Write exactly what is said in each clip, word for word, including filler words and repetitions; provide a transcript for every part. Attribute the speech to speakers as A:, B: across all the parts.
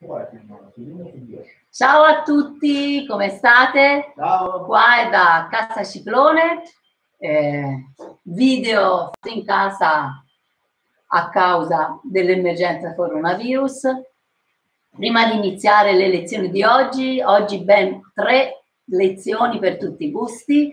A: Ciao a tutti, come state?
B: Ciao.
A: Qua è da Casa Ciclone, eh, video fatto in casa a causa dell'emergenza coronavirus. Prima di iniziare le lezioni di oggi, oggi ben tre lezioni per tutti i gusti.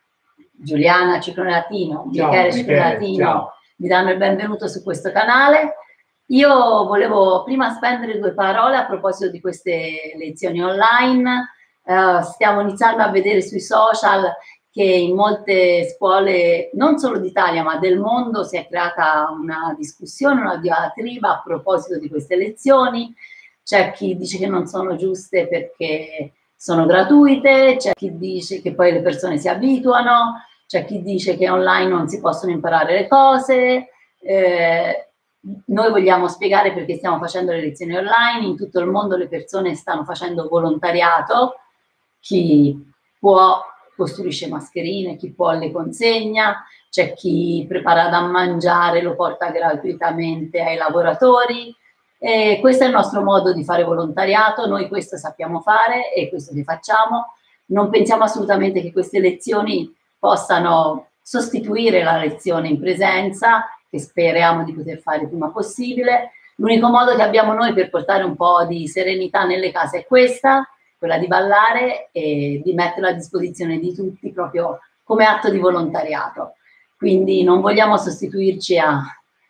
A: Giuliana Ciclone Latino, Michele Ciclone Latino vi danno il benvenuto su questo canale. Io volevo prima spendere due parole a proposito di queste lezioni online. Uh, stiamo iniziando a vedere sui social che in molte scuole, non solo d'Italia ma del mondo, si è creata una discussione, una diatriba a proposito di queste lezioni. C'è chi dice che non sono giuste perché sono gratuite, c'è chi dice che poi le persone si abituano, c'è chi dice che online non si possono imparare le cose. Eh, Noi vogliamo spiegare perché stiamo facendo le lezioni online. In tutto il mondo le persone stanno facendo volontariato, chi può costruisce mascherine, chi può le consegna, c'è chi prepara da mangiare, lo porta gratuitamente ai lavoratori. E questo è il nostro modo di fare volontariato, noi questo sappiamo fare e questo che facciamo. Non pensiamo assolutamente che queste lezioni possano sostituire la lezione in presenza, che speriamo di poter fare il prima possibile. L'unico modo che abbiamo noi per portare un po' di serenità nelle case è questa, quella di ballare e di metterla a disposizione di tutti proprio come atto di volontariato. Quindi non vogliamo sostituirci a,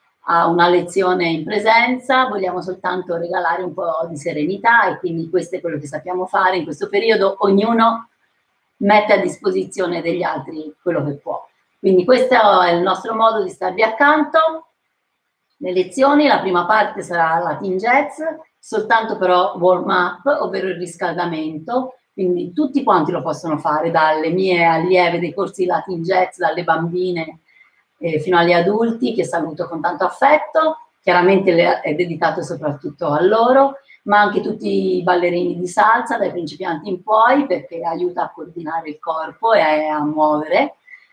A: a una lezione in presenza, vogliamo soltanto regalare un po' di serenità e quindi questo è quello che sappiamo fare in questo periodo. Ognuno mette a disposizione degli altri quello che può. Quindi questo è il nostro modo di starvi accanto. Le lezioni, la prima parte sarà Latin Jazz, soltanto però warm up, ovvero il riscaldamento, quindi tutti quanti lo possono fare, dalle mie allieve dei corsi Latin Jazz, dalle bambine eh, fino agli adulti, che saluto con tanto affetto. Chiaramente è dedicato soprattutto a loro, ma anche tutti i ballerini di salsa, dai principianti in poi, perché aiuta a coordinare il corpo e a muovere.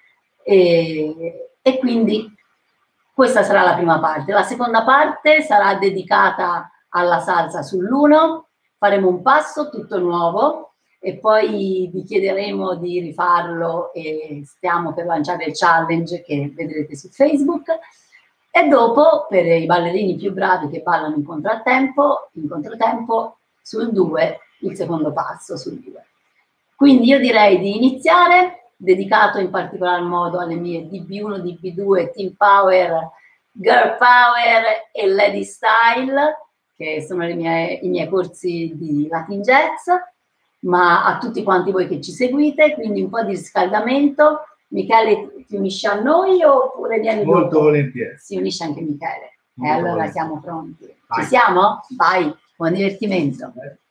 A: E, e quindi questa sarà la prima parte. La seconda parte sarà dedicata alla salsa sull'uno, faremo un passo tutto nuovo e poi vi chiederemo di rifarlo e stiamo per lanciare il challenge che vedrete su Facebook. E dopo, per i ballerini più bravi che ballano in contrattempo, in controtempo, sul due, il secondo passo sul due. Quindi io direi di iniziare, dedicato in particolar modo alle mie D B uno, D B due, Team Power, Girl Power e Lady Style, che sono le mie, i miei corsi di Latin Jazz, ma a tutti quanti voi che ci seguite, quindi un po' di riscaldamento. Michele ti unisce a noi oppure vieni dopo?
B: Molto volentieri.
A: Si unisce anche Michele.
B: Molto
A: e allora
B: volentieri.
A: Siamo pronti.
B: Vai.
A: Ci siamo? Vai, buon divertimento.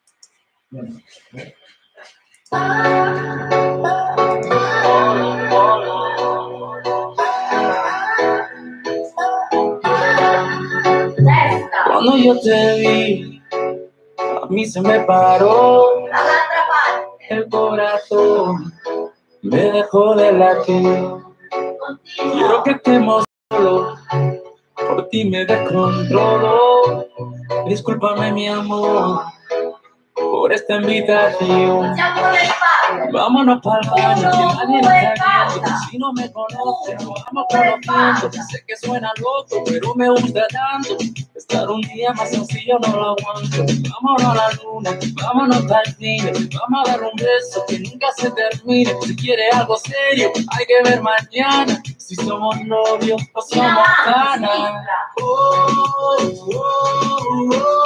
C: Cuando yo te vi, a mí se me paró el corazón, me dejó de latir. Quiero que estemos solos, por ti me descontrolo. Discúlpame mi amor por esta invitación. Vámonos para el baño, que nadie nos está viendo. Si no me conoces, nos vamos conociendo. Sé que suena loco, pero me gusta tanto. Estar un día más sencillo no lo aguanto. Vámonos a la luna, vámonos para el cine. Vamos a dar un beso que nunca se termine. Si quieres algo serio, hay que ver mañana. Si somos novios o somos ganas. Oh, oh, oh, oh.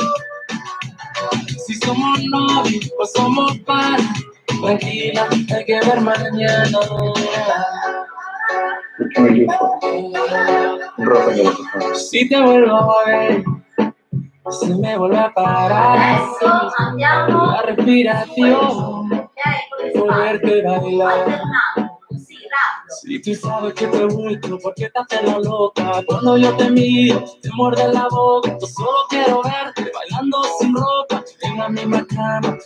C: Si somos novios o somos panas, tranquila, hay que ver mañana. Si te vuelvo a ver, se me vuelve a parar la respiración, volverte a bailar. Si tú sabes que te gusto, ¿por qué te haces la loca? Cuando yo te miro, te muerde la boca. Yo solo quiero verte bailando sin ropa en la misma cama,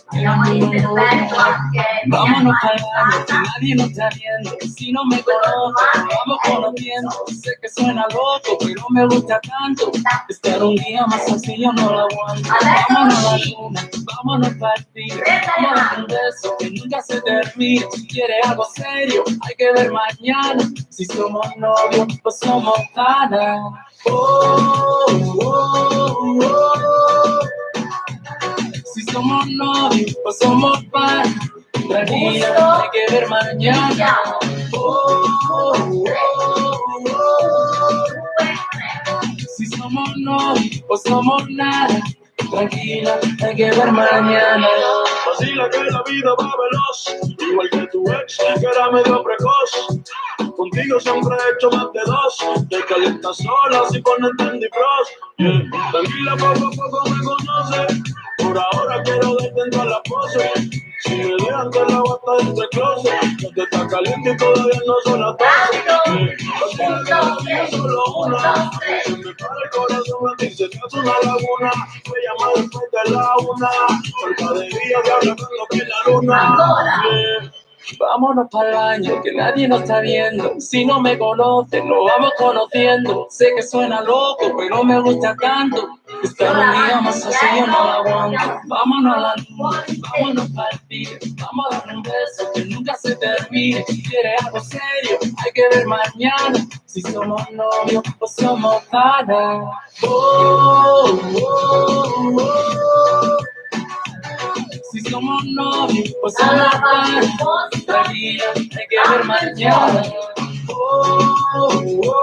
C: vámonos al baño, que nadie nos está viendo. Si no me conoce, vamos conociendo. Sé que suena loco, pero me gusta tanto. Estar un día más así yo no lo aguanto. Vámonos a la luna, vámonos para el cine. Vamos a dar un beso que nunca se termine. Si quieres algo serio, hay que ver mañana. Si somos novios, pues somos panas. Oh, oh, oh. Si somos novios, pues somos panas. Tranquila, hay que ver mañana. Oh, oh, oh, oh. Si somos novios, pues somos nada. Tranquila, hay que ver mañana.
B: Vacila que la vida va veloz, igual que tu ex, que era medio precoz. Contigo siempre he hecho más de dos. Te calientas sola si pones Candy Crush. Yeah. Tranquila, poco a poco me conoces. Por ahora quiero darte en todas las poses. Si me dejan te la bata entre closet. No te está caliente y todavía no son las doce. Vacila que la vida es solo una. Se me para el corazón a ti, se te hace una laguna. Me llama después de la una. Cerca de día te habla cuando que la luna. Yeah.
C: Vámonos para el baño, que nadie nos está viendo. Si no me conocen, nos vamos conociendo. Sé que suena loco, pero me gusta tanto. Estar un día más así yo no lo aguanto. Vámonos a la luna, vámonos para el cine. Vamos a dar un beso que nunca se termine. Si quieres algo serio, hay que ver mañana. Si somos novios, pues somos panas. Oh, oh, oh. Si somos novios, pues somos panas. Tranquila, hay que ver mañana. Oh, oh,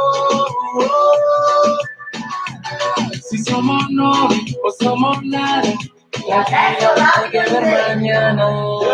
C: oh. Si somos novios, pues somos nada. Tranquila, hay que ver mañana.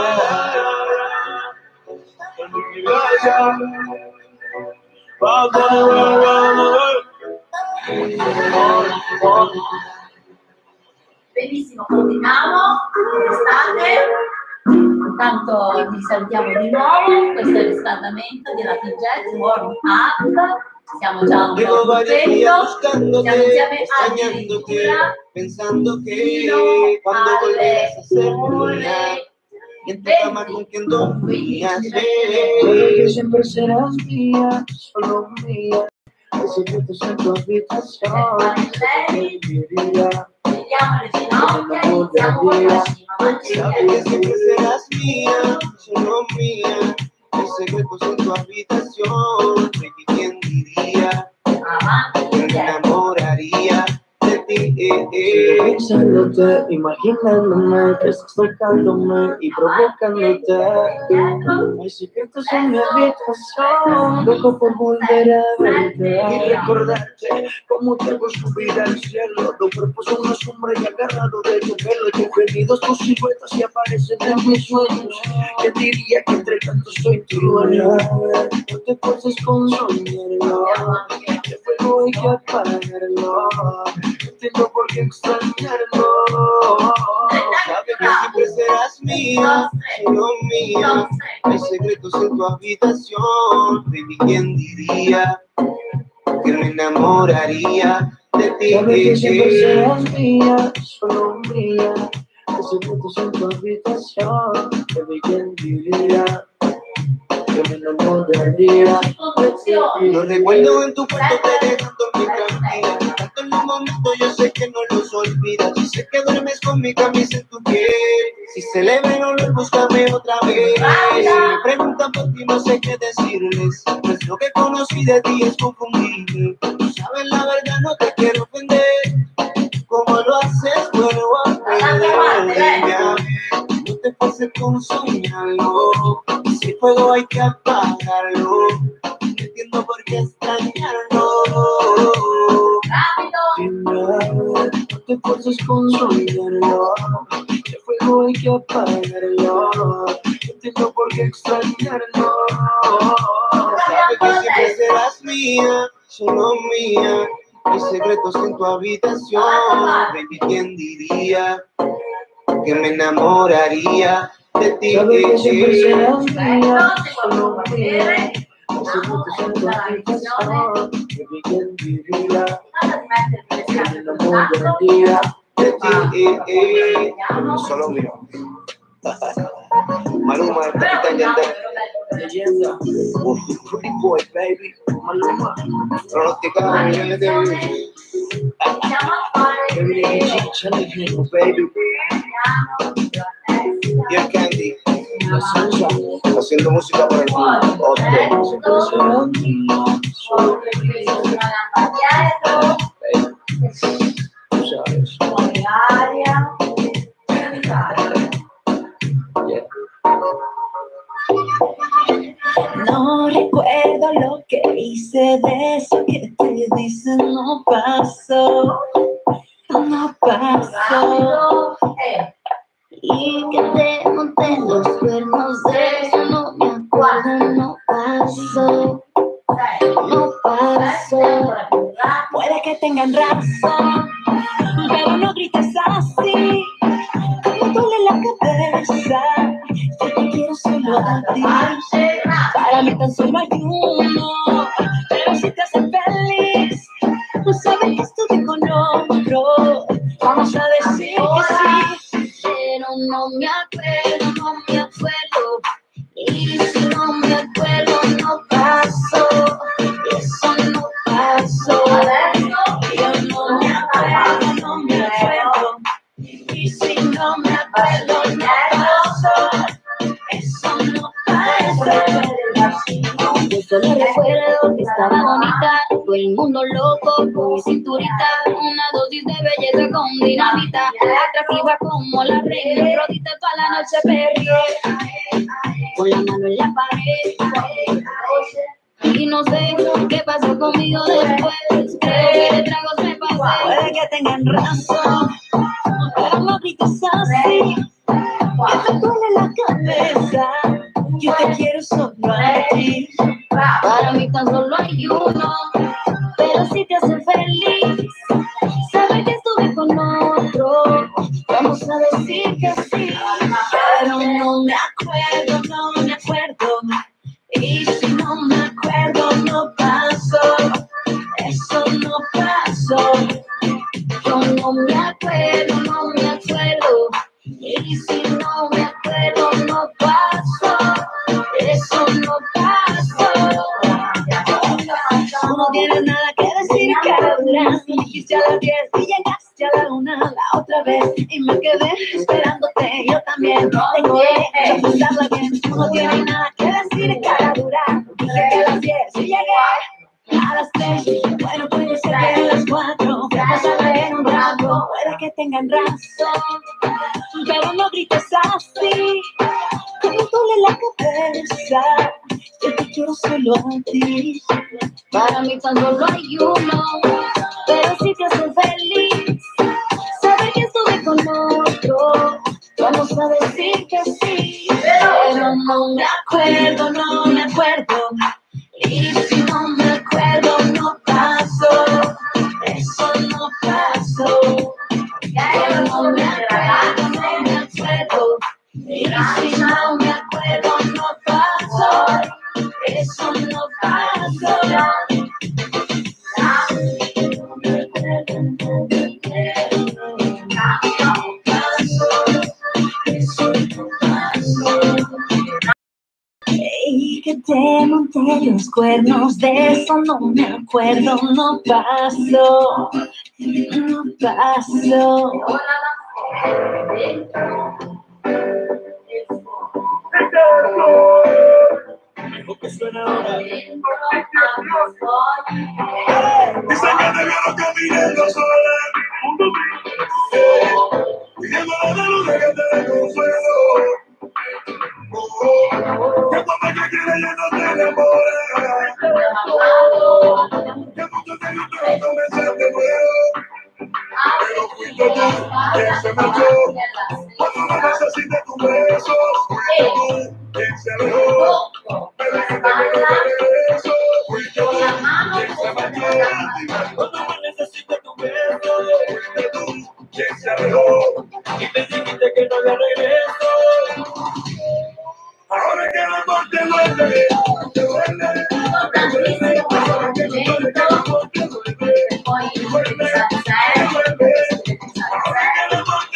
A: Benissimo, continuiamo. Estate. Intanto vi salutiamo di nuovo. Questo è il riscaldamento di Latin Jazz Warm Up. Siamo già un po' contento. Siamo insieme addirittura
D: pensando que
A: fino
D: cuando
A: alle
D: volvieras a ser
A: ore
D: mía, y en tu cama con quien dormías,
C: Sabes que siempre serás mía, solo mía. Hay secretos en tu habitación. ¿Quién diría?
A: vediamo le ginocchia, iniziamo con la cima.
D: Sabes que siempre serás mía, solo mía. Hay secretos en tu habitación. Baby, ¿quién diría?
A: Avanti,
D: Que me
A: indietro.
D: enamoraría de ti. Eh,
C: Sigo
D: eh.
C: pensándote, imaginándome que estás tocándome y provocándote. Hay secretos en mi habitación, loco por volver a verte y recordarte cómo te hago subir al cielo. Tu cuerpo es una sombra y agarrado de tu pelo. Tus gemidos, tus siluetas y aparecen en mis sueños. ¿Quién diría que entre tanto soy tu dueño? No te fuerces con soñarlo, que fuego hay que apagarlo. No entiendo por qué extrañarlo.
D: Sabes que siempre serás mía, solo mía. Hay secretos en tu habitación. Baby, ¿quién diría que me enamoraría de ti?
C: Sabes que siempre serás mía, solo mía. Hay secretos en tu habitación. Baby, ¿quién diría que me enamoraría de ti?
D: Lo recuerdo en tu cuarto, te dejan dormir tranquila. Tanto en un momento yo sé que no los olvidas. Yo sé que duermes con mi camisa en tu piel. Si se le ven olor, búscame otra vez. Si me preguntan por ti, no sé qué decirles. Pues lo que conocí de ti es confundible. Tú sabes la verdad, no te quiero ofender. Como lo haces, vuelvo a perder. No te pases con soñarlo. Si el fuego hay que apagarlo. No entiendo por qué extrañarlo.
C: No te fuerces con soñarlo. El fuego hay que apagarlo. No entiendo por qué extrañarlo.
D: Sabes que siempre serás mía, solo mía. Hay secretos en tu habitación. Baby, ¿quién diría que me enamoraría de ti?
C: Sabes que siempre serás mía, solo mía. Hay secretos en tu habitación. Baby, ¿quién diría que me enamoraría de ti?
D: eh, eh. Solo mío. Maluma, el Capitán Yandel. Uf, pretty boy, baby. Maluma. Pronosticado millones de views. Baby. Y el Candy. Haciendo música para el mundo.
E: No recuerdo lo que hice de eso que te dicen no pasó, no pasó. Y que te monté los cuernos de eso no me acuerdo, no pasó, no pasó. Puede que tengan razón, pero no grites así, me duele la cabeza. Yo te quiero solo a ti, para mí tan solo hay uno, pero si te hace feliz, no sabes que estuve con otro, vamos a decir que sí, pero no me acuerdo, no me acuerdo, y si no me acuerdo no pasó, eso no pasó, yo no me acuerdo, no me acuerdo, y si no me acuerdo no pasó. Eso no pasa. Yo solo recuerdo que estaba bonita, todo el mundo loco con mi cinturita, una dosis de belleza con dinamita, atractiva como la reina, rodita toda la noche perrié, con la mano en la pared. Y no sé qué pasó conmigo después, creo que de tragos me pasé. Puede que tengan razón, pero no grites así, que me duele la cabeza. Yo te quiero solo a ti, para mí tan solo hay uno, pero si te hace feliz, sabes que estuve con otro, vamos a decir que sí, pero no me acuerdo, no me acuerdo, y si no me acuerdo no pasó, eso no pasó, yo no me acuerdo, no me acuerdo, y si no me acuerdo no pasó, eso no pasó. No tienes nada que decir, cara dura. Me dijiste a las diez y llegaste a la una la otra vez y me quedé esperándote. Yo también tengo derecho a pensarla bien. No tienes nada que decir, cara dura. Dije que a las diez y llegué a las tres. Bueno, puede ser que a las cuatro. Pasarla en un rato. Puede que tengan razón, pero no grites así, que me duele la cabeza. Yo te quiero solo a ti, para mí tan solo hay uno, pero si te hace feliz, sabes que estuve con otro, vamos a decir que sí, pero no me acuerdo, no me acuerdo, y si no me acuerdo no pasó, eso no pasó. Yo no me acuerdo, no me acuerdo, y si no me acuerdo no pasó, eso no pasó. Y que te monté los cuernos, de eso no me acuerdo, no pasó, no pasó.
B: Dejo que suene ahora. Dice que te vieron caminando sola. Pidiéndole la luz de que te dé consuelo. Que papá que quiere llenarte de amor. Que mucho te gustó comenzar de nuevo. Pero fuiste tú quien se marchó. Cuando no necesité tu beso, fuiste tú quien se alejó. Me dijiste que no te eso. Fuiste tú quien se marchó. Cuando no necesité tu beso, fuiste tú quien se alejó. Y te dijiste que no había regreso. Ahora que la muerte duele, te duele, te duele, ahora que no duele, que la muerte duele, te duele, te duele, ahora que la muerte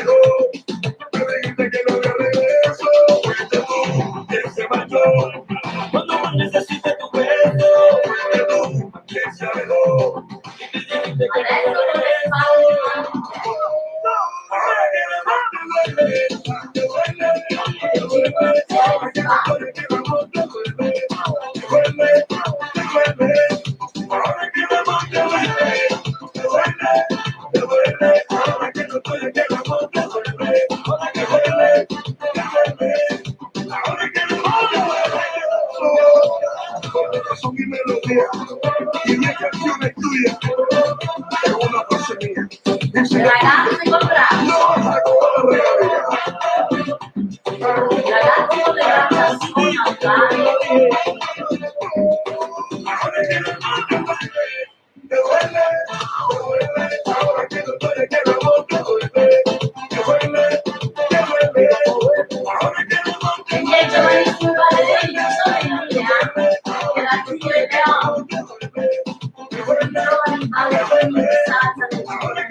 B: alejó. Me dijiste que no había regreso. Fuiste tú quien se marchó. Cuando más necesite tu beso. Fuiste tú quien se alejó. Y me dijiste que no había regreso. Ahora que la más te duele, te duele, te duele. Ahora que la duele, que la más te duele, te duele, te duele. Ahora que la más te duele, te duele, te duele. Ahora que no duele, que la más te duele, ahora que duele, te duele. Ahora que la más te duele. Con corazón y melodía y diez canciones tuyas en una frase mía.
A: Ragazzi con braccio.
B: No vas a cobrar regalía.
A: Ragazzi con le braccia sono alzate.
B: Ahora que la más te duele, te duele, te duele. Ahora que no duele, que la más te duele, te duele, te duele. Ahora que la más te
A: E i giovanissimi ballerini sono in linea, che la cultura però i giovani ballerini salsa del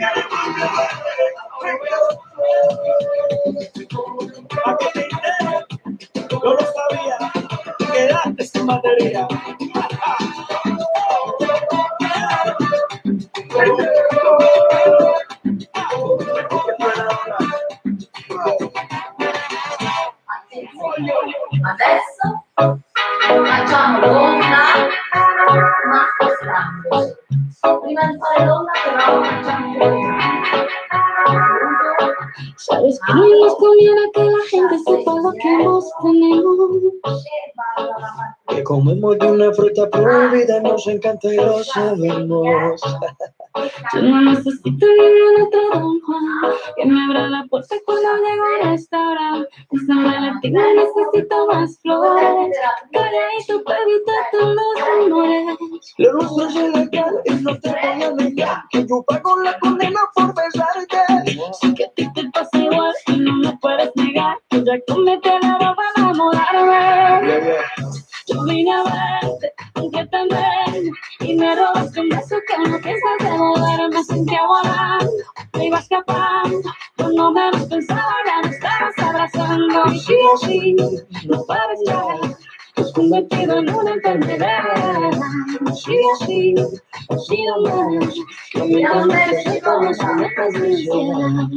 C: Yo lo sabía, quedaste sin batería.
A: Adesso facciamo l'onda ma spostando. Prima di fare l'onda però facciamo l'onda.
E: Sabes que no nos conviene que la gente sepa lo que nos tenemos.
C: Que comemos de una fruta prohibida, nos encanta y lo sabemos.
E: Yo no necesito ningún otro Don Juan que me abra la puerta cuando llego al restaurante. Esa relativa necesito más flores. Cariñito, bebito, todos los amores.
C: Lo nuestro es ilegal y no te voy a negar que yo pago la condena por besarte.
E: Sé que a ti te pasa igual y no me puedes negar que ya cometí el error para enamorarme. Yo vine a verte, aunque también, y me robaste un beso que no piensas devolver. Me sentía volando, me iba escapando, cuando menos pensaba ya me estabas abrazando. Y sí, así, no pares ya, te has convertido en una enfermedad. Sí, así, ha sido más, que me entonces como si me pasara.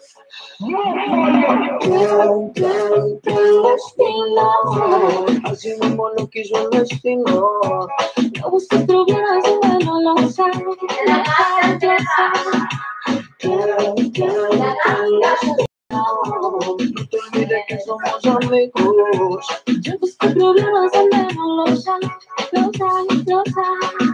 C: Así mismo lo quiso el destino.
E: No busques problemas donde no lo sabes. La cara ya
C: No te olvides que somos amigos.
E: yo busco problemas donde no lo sabes. Lo sabes, lo sabes.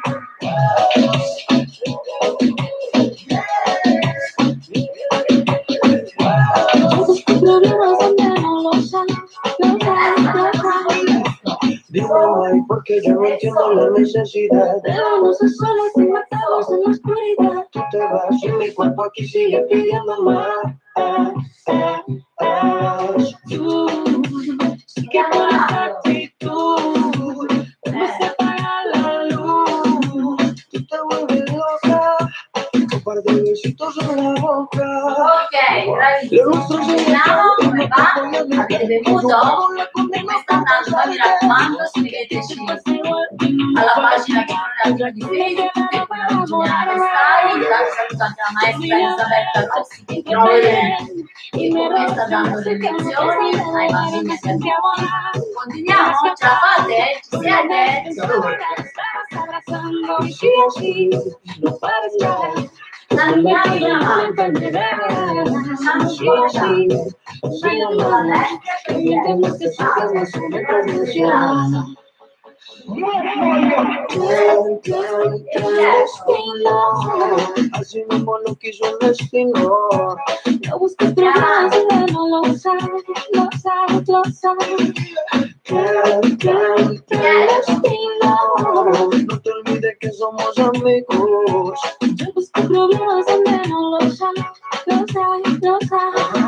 E: Yo busco problemas donde no lo sabes. Lo sabes, lo sabes.
C: Dime, ay, porque yo no entiendo la necesidad.
E: Vámonos a solas y matamos en la oscuridad.
C: Tú te vas y mi cuerpo aquí sigue pidiendo más.
E: Tú, sí que por esa actitud me hace apagar la luz.
C: Tú te vuelves loca, un par de besitos en la boca.
A: Ok, bravissimo. Finiamo come va? Avete bevuto? Come sta andando? Mi raccomando, scriveteci alla pagina che non è di Facebook e come Giuliana Stai. Intanto saluto anche la maestra Elisabetta Rossi che troverete e come sta dando le lezioni ai bambini. Continuiamo? Ce la fate? Ci siete?
E: No pares ya.
A: Andiamo in avanti. Facciamo un po' di uscendo la letto e vediamo se si chiama sulle trasmissioni.
C: Así mismo lo quiso el destino.
E: No busques problemas donde no lo sabes, lo sabes, lo sabes.
C: No te olvides que somos amigos.
E: Yo busco problemas donde no lo sabes, lo sabes, lo sabes.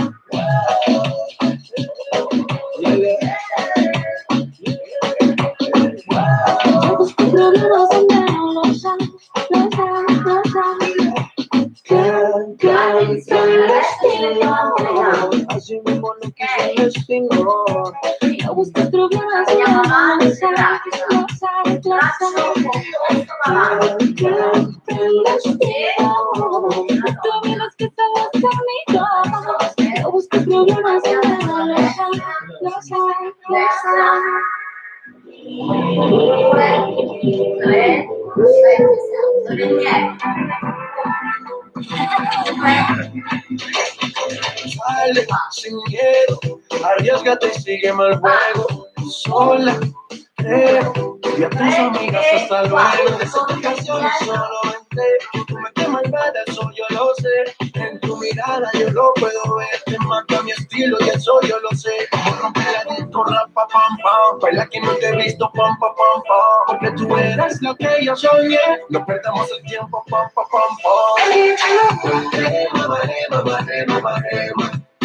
E: Yo busco problemas donde no lo sabes, lo sabes, lo sabes.
C: Can, can, can,
D: Así mismo lo quiso el destino.
E: No busques problemas, no sabes, lo sabes, lo sabes. Tú miras que estabas conmigo. No busques problemas, no sabes, lo sabes, lo sabes.
D: Sale sin miedo, arriesgate y sígueme el juego. Sola, creo, y a tus amigas hasta luego. De esa canción solo vente, tú me quemas mal, eso yo lo sé. En tu mirada yo lo puedo ver, te mata mi estilo y eso yo lo sé. Como romper la disco, rapa, pam, pam, baila que no te he visto, pam, pam, pam, pam. Porque tú eres lo que yo soñé, no perdamos el tiempo, pam, pam, pam, pam. Rema, rema, rema, rema.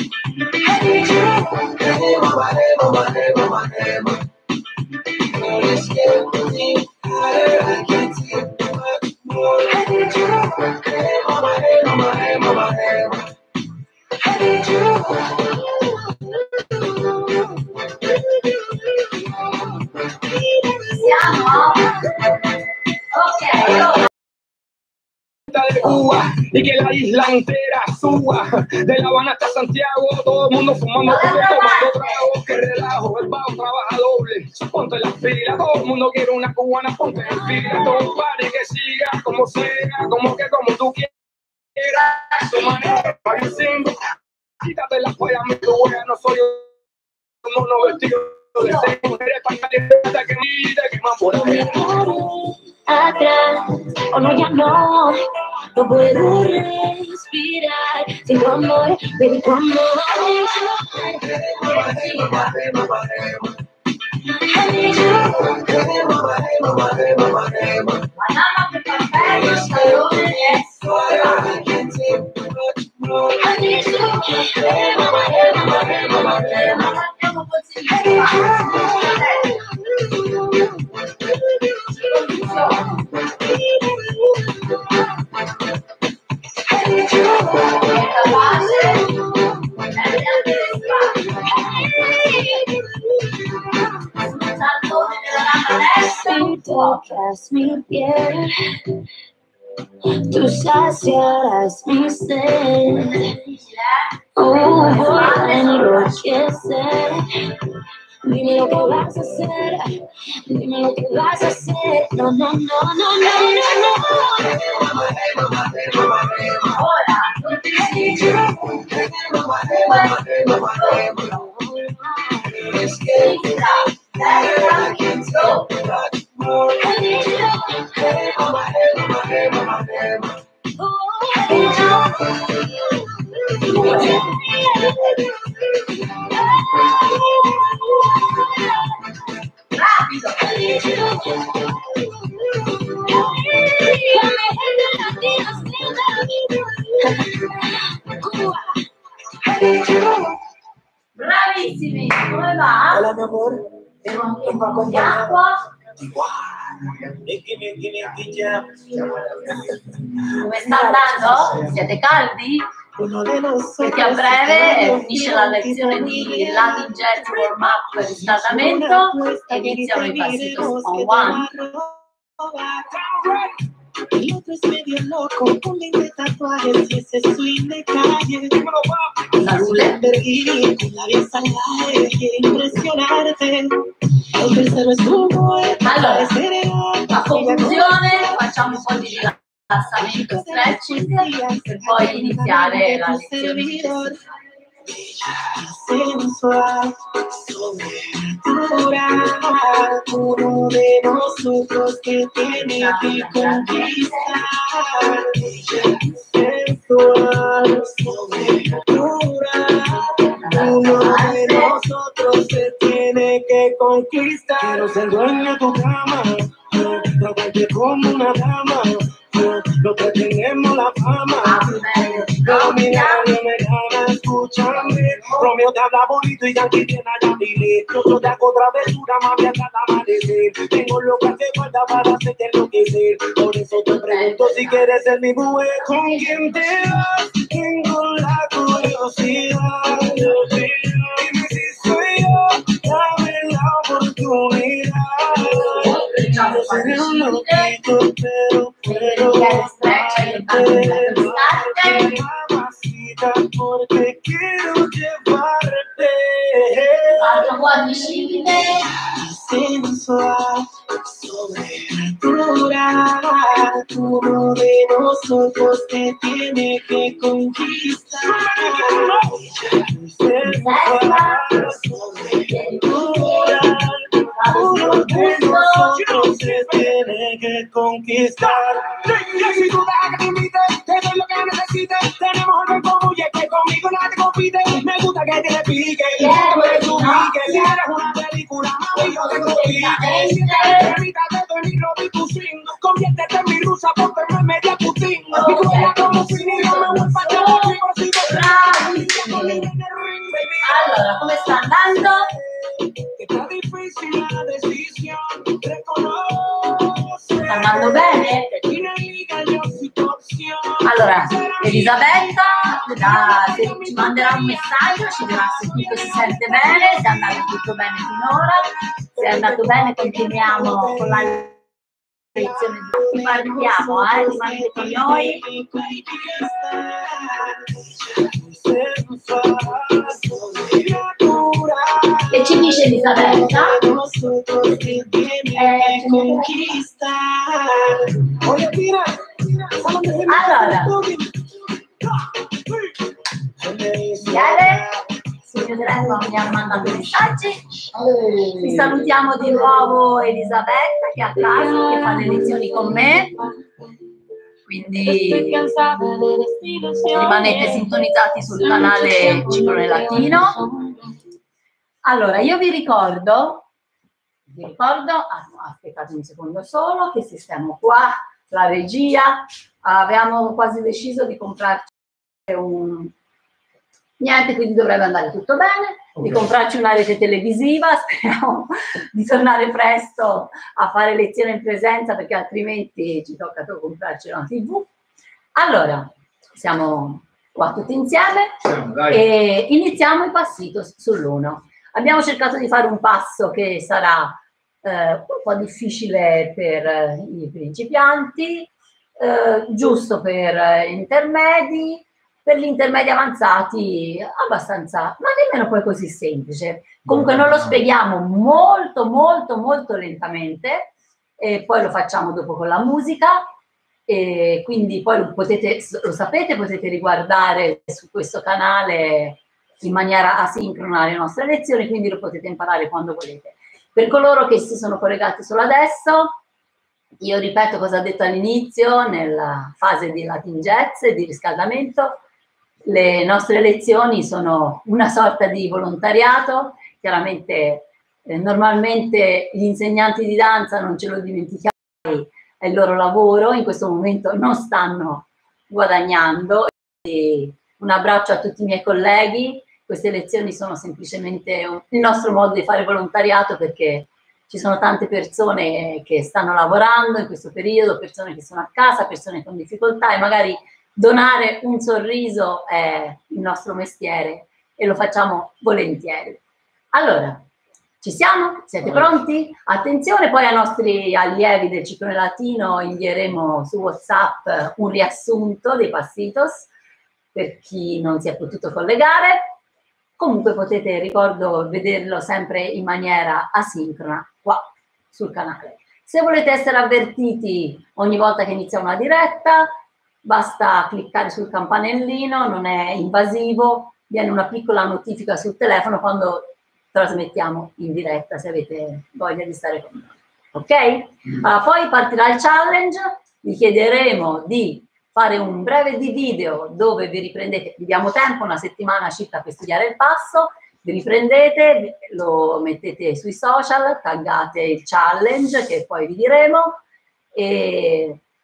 D: Rema, rema, rema, rema. Let's get it higher, I can't take much more. I need you. Hey, mama, hey, mama, hey, mama, hey, mama. I need you.
C: De Cuba y que la isla entera suba, de La Habana hasta Santiago, todo el mundo fumando, tomando trago, que relajo, el bajo trabaja doble, ponte las pilas, todo el mundo quiere una cubana, ponte en fila, todo un party que siga, como sea, como que como tú quieras, tu manera, pareciendo, quítate las pollas, mi tu wea, no soy un mono vestido de seco, eres tan caliente que ni te queman por ahí.
E: Atrás, o no, ya no, no puedo respirar sin tu amor, baby, tu amor. Si tocas mi piel, tú saciarás mi sed. Oh, voy a enloquecer. Dime lo que vas a hacer, dime lo que vas a hacer. No, no, no, no, no, no, no. Hola.
D: Let's get it out. I can't go much more. I need you. Hey, mama, hey, mama, hey, mama, hey, mama. I need you. Rápido. I need you.
A: Bravissimi, come va?
D: Hola, mi amor.
A: Di acqua? Come sta andando? Siete caldi? Perché a breve finisce la lezione di Latin Jazz Warm Up per riscaldamento e iniziamo i passi on one.
D: El otro es medio loco, un de tatuajes y ese swing de calle.
A: Salute.
D: Lamborghini con la vía salvaje, quiere impresionarte. El tercero es un poeta.
A: Allora,
D: de
A: a conclusione facciamo un po' di rilassamento, stretching per poi iniziare la lezione successiva.
D: Sensual, sobrenatural, uno de nosotros que tiene que conquistar. Sensual, sobrenatural, uno de nosotros que tiene que conquistar. Quiero ser dueño de tu cama, tratarte como una dama. Lo que tenemos la fama, pero mira, no me gana, escúchame. Romeo te habla bonito y Yankee tiene a Yamile. Yo te hago travesura, mami, hasta el amanecer. Tengo lo que hace falta para hacerte enloquecer. Por eso te pregunto si quieres ser mi mujer. ¿Con quién te vas? Tengo la curiosidad. Dime si soy yo, dame la oportunidad. Yo seré un loquito, pero puedo amarte. Mamacita, porque quiero llevarte. Sensual, sobrenatural. Uno de nosotros te tiene que conquistar. Sensual, sobrenatural. Uno de nosotros te tiene que conquistar. Y si tú dejas que te invite, te doy lo que necesites. Tenemos algo en común y es que conmigo nadie compite. Me gusta que te pique, que me desubique. Si eres una película, mami, yo te complique. Si te permitas, te doy mi ropa y tu swing. Conviértete en mi rusa, porque no es media putín. Y tú eres como un fin y yo me vuelvo a llevar.
A: Allora, come sta andando?
D: Está difícil la decisión, reconoce.
A: Sta andando bene? Allora, Elisabetta da, se ci manderà un messaggio, ci dirà se tutto si sente bene, se è andato tutto bene finora, se è andato bene continuiamo con la lezione di parliamo, eh, rimanete con noi. Che ci dice Elisabetta? Eh, allora, Michele, sul mio telefono mi ha mandato messaggi. Vi salutiamo di nuovo Elisabetta che è a casa, che fa le lezioni con me. Quindi rimanete sintonizzati sul canale Ciclone Latino. Allora, io vi ricordo, vi ricordo, ah, no, aspettate un secondo solo, che siamo qua, la regia, avevamo quasi deciso di comprarci un... Niente, quindi dovrebbe andare tutto bene, di comprarci una rete televisiva, speriamo di tornare presto a fare lezione in presenza perché altrimenti ci tocca comprarci una tivù. Allora, siamo qua tutti insieme e iniziamo il passito sull'uno. Abbiamo cercato di fare un passo che sarà eh, un po' difficile per eh, i principianti, eh, giusto per eh, intermedi, per gli intermedi avanzati abbastanza, ma nemmeno poi così semplice. Comunque non lo spieghiamo molto, molto, molto lentamente, e poi lo facciamo dopo con la musica, e quindi poi lo, potete, lo sapete, potete riguardare su questo canale in maniera asincrona le nostre lezioni, quindi lo potete imparare quando volete. Per coloro che si sono collegati solo adesso, io ripeto cosa ho detto all'inizio, nella fase di Latin Jazz e di riscaldamento. Le nostre lezioni sono una sorta di volontariato, chiaramente eh, normalmente gli insegnanti di danza, non ce lo dimentichiamo, è il loro lavoro, in questo momento non stanno guadagnando. E un abbraccio a tutti i miei colleghi, queste lezioni sono semplicemente un, il nostro modo di fare volontariato perché ci sono tante persone che stanno lavorando in questo periodo, persone che sono a casa, persone con difficoltà e magari donare un sorriso è il nostro mestiere e lo facciamo volentieri. Allora, ci siamo? Siete pronti? Attenzione, poi ai nostri allievi del Ciclone Latino invieremo su WhatsApp un riassunto dei passitos per chi non si è potuto collegare. Comunque potete, ricordo, vederlo sempre in maniera asincrona qua sul canale. Se volete essere avvertiti ogni volta che inizia una diretta, basta cliccare sul campanellino, non è invasivo, viene una piccola notifica sul telefono quando trasmettiamo in diretta, se avete voglia di stare con noi. Ok? Allora, poi partirà il challenge, vi chiederemo di fare un breve di video dove vi riprendete, vi diamo tempo, una settimana circa per studiare il passo, vi riprendete, lo mettete sui social, taggate il challenge che poi vi diremo e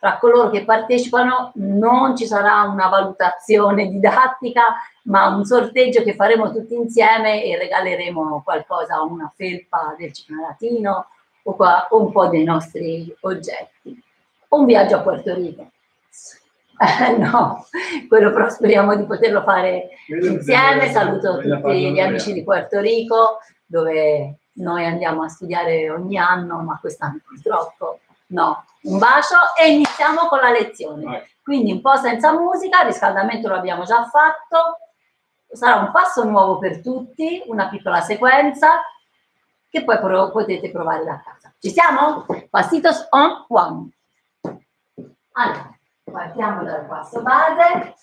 A: Fra coloro che partecipano non ci sarà una valutazione didattica, ma un sorteggio che faremo tutti insieme e regaleremo qualcosa, una felpa del Ciclo Latino o, qua, o un po' dei nostri oggetti. Un viaggio a Puerto Rico. Eh, no, quello però speriamo di poterlo fare insieme. Saluto tutti gli amici di Puerto Rico, dove noi andiamo a studiare ogni anno, ma quest'anno purtroppo no. Un bacio e iniziamo con la lezione. Quindi un po' senza musica, il riscaldamento lo abbiamo già fatto, sarà un passo nuovo per tutti, una piccola sequenza che poi potete provare da casa. Ci siamo? Passitos on one. Allora, partiamo dal passo base.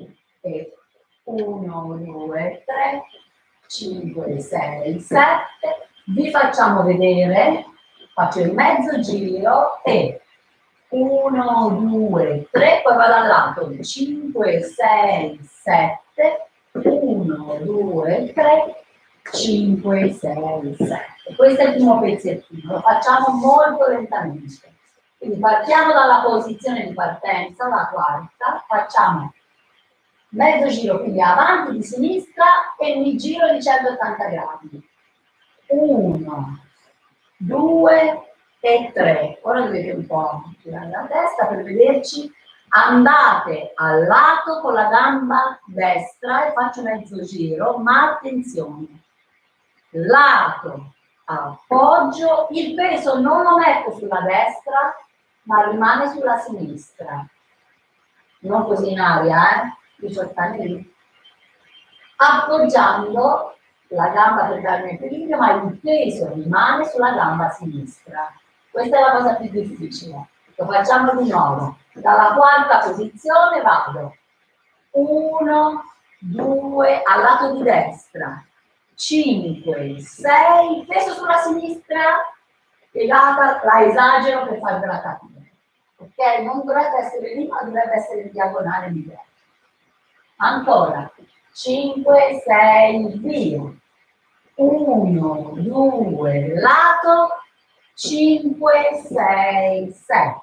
A: uno, due, tre, cinque, sei, sette. Vi facciamo vedere, faccio il mezzo giro e uno, due, tre, poi vado al lato, cinque, sei, sette, uno, due, tre, cinque, sei, sette. Questo è il primo pezzettino, lo facciamo molto lentamente. Quindi partiamo dalla posizione di partenza, la quarta, facciamo mezzo giro, quindi avanti di sinistra e mi giro di centottanta gradi. uno, due e tre. Ora dovete un po' girare la testa per vederci. Andate al lato con la gamba destra e faccio mezzo giro, ma attenzione. Lato, appoggio, il peso non lo metto sulla destra, ma rimane sulla sinistra. Non così in aria, eh? diciotto anni lì. Appoggiando la gamba per darmi equilibrio, ma il peso rimane sulla gamba sinistra. Questa è la cosa più difficile. Lo facciamo di nuovo. Dalla quarta posizione vado. uno, due, al lato di destra. cinque, sei, peso sulla sinistra, piegata, la esagero per farvela capire. Ok? Non dovrebbe essere lì, ma dovrebbe essere in diagonale di destra. Ancora. cinque, sei, via. uno, due, lato, cinque, sei, sette.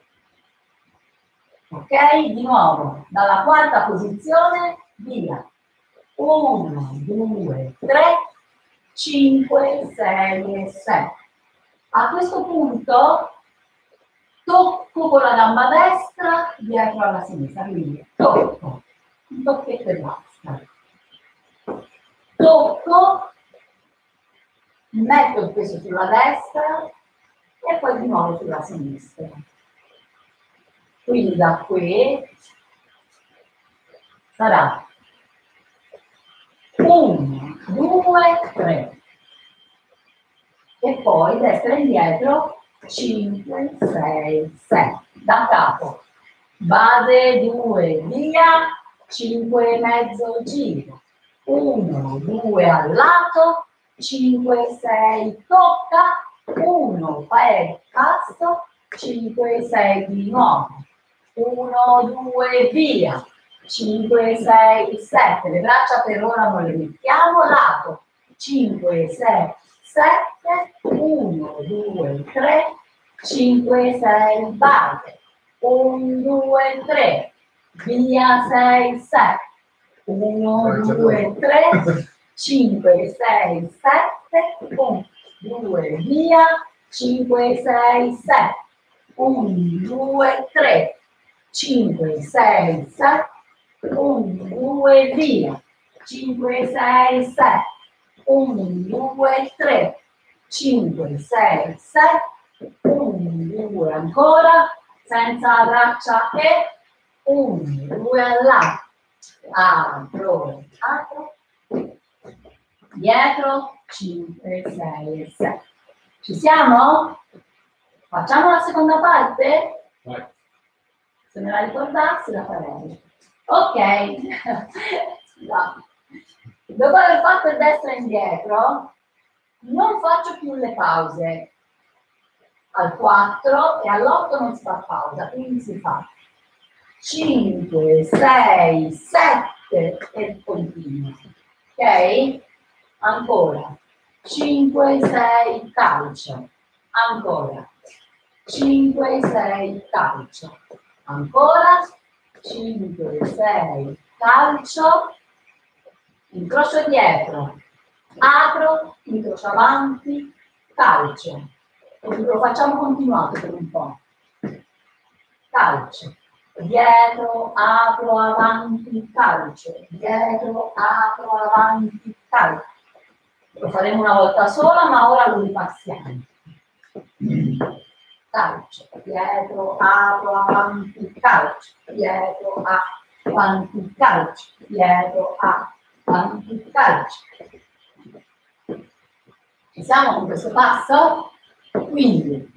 A: Ok? Di nuovo, dalla quarta posizione, via. uno, due, tre, cinque, sei e sette. A questo punto tocco con la gamba destra dietro alla sinistra, quindi tocco, un tocchetto e basta. Tocco, metto il peso sulla destra e poi di nuovo sulla sinistra. Quindi da qui sarà uno, due, tre. E poi destra e indietro, cinque, sei, sette. Da capo. Base due, via, cinque e mezzo giro. uno, due al lato, cinque, sei, tocca, uno, fai passo, cinque, sei di nuovo. uno, due, via. cinque, sei, sette. Le braccia per ora non le mettiamo. Lato. cinque, sei, sette. uno, due, tre. cinque, sei, base. uno, due, tre. Via, sei, sette. uno, due, tre. cinque, sei, sette. uno, due, via. cinque, sei, sette. uno, due, tre. cinque, sei, sette. uno, due, via. cinque, sei, sette. uno, due, tre. cinque, sei, sette. uno, due, ancora. Senza braccia e uno, due all'altro. Apro, apro. Dietro, cinque, sei e sette. Ci siamo? Facciamo la seconda parte? Vai. Se me la ricordassi la farei. Ok. Scusate. Dopo aver fatto il destra e indietro, non faccio più le pause. Al quattro e all'otto non si fa pausa, quindi si fa cinque, sei, sette e continua. Ok? Ancora. cinque, sei, calcio. Ancora. cinque, sei, calcio. Ancora, cinque, sei, calcio, incrocio dietro, apro, incrocio avanti, calcio. Lo facciamo continuato per un po'. Calcio, dietro, apro, avanti, calcio, dietro, apro, avanti, calcio. Lo faremo una volta sola, ma ora lo ripassiamo. Calcio, dietro, apro, avanti, calcio, dietro, avanti, calcio, dietro, avanti, calcio. Ci siamo con questo passo? Quindi,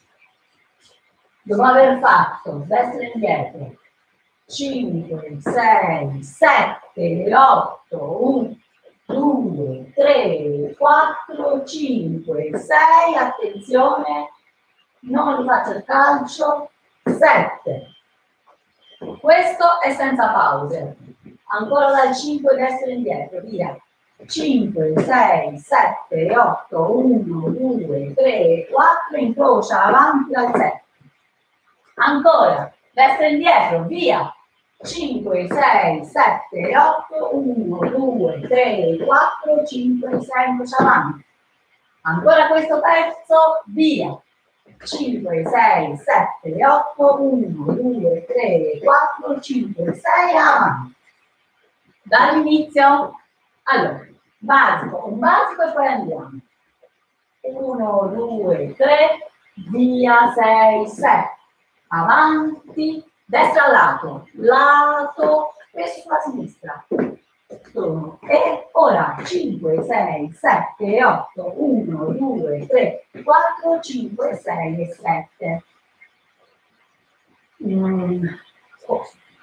A: dopo aver fatto destra e indietro, cinque, sei, sette, otto, uno, due, tre, quattro, cinque, sei, attenzione, non rifaccio il calcio, sette. Questo è senza pause. Ancora dal cinque destra e indietro, via. cinque, sei, sette, otto, uno, due, tre, quattro, incrocia avanti al sette. Ancora, destra e indietro, via. cinque, sei, sette, otto, uno, due, tre, quattro, cinque, sei, incrocia avanti. Ancora questo pezzo, via. cinque, sei, sette, otto, uno, due, tre, quattro, cinque, sei, avanti. Dall'inizio. Allora, basico, un basico e poi andiamo. uno, due, tre, via, sei, sette. Avanti, destra al lato, lato, questo sulla sinistra. E ora cinque, sei, sette, otto, uno, due, tre, quattro, cinque, sei e sette. Mm. Oh.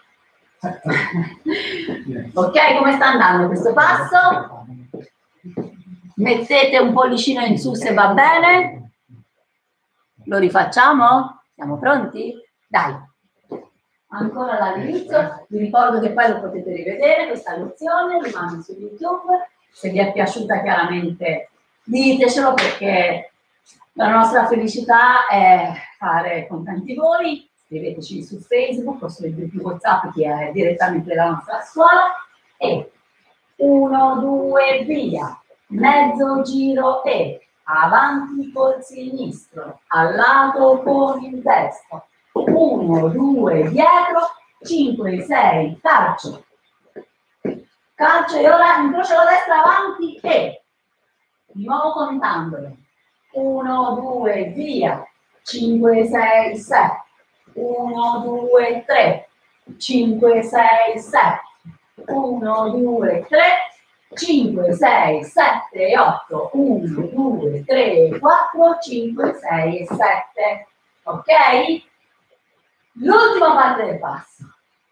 A: Ok, come sta andando questo passo? Mettete un pollicino in su se va bene. Lo rifacciamo? Siamo pronti? Dai. Ancora dall'inizio, vi ricordo che poi lo potete rivedere, questa lezione, rimane su YouTube. Se vi è piaciuta chiaramente ditecelo, perché la nostra felicità è fare con tanti voi. Scriveteci su Facebook o sui gruppi WhatsApp, che è direttamente la nostra scuola. E uno, due, via, mezzo giro e avanti col sinistro, al lato con il destro, uno, due, dietro, cinque, sei, calcio, calcio e ora incrocio la destra avanti e di nuovo contandole, uno, due, via, cinque, sei, sette, uno, due, tre, cinque, sei, sette, uno, due, tre, cinque, sei, sette, otto, uno, due, tre, quattro, cinque, sei e sette. Ok? L'ultima parte del passo.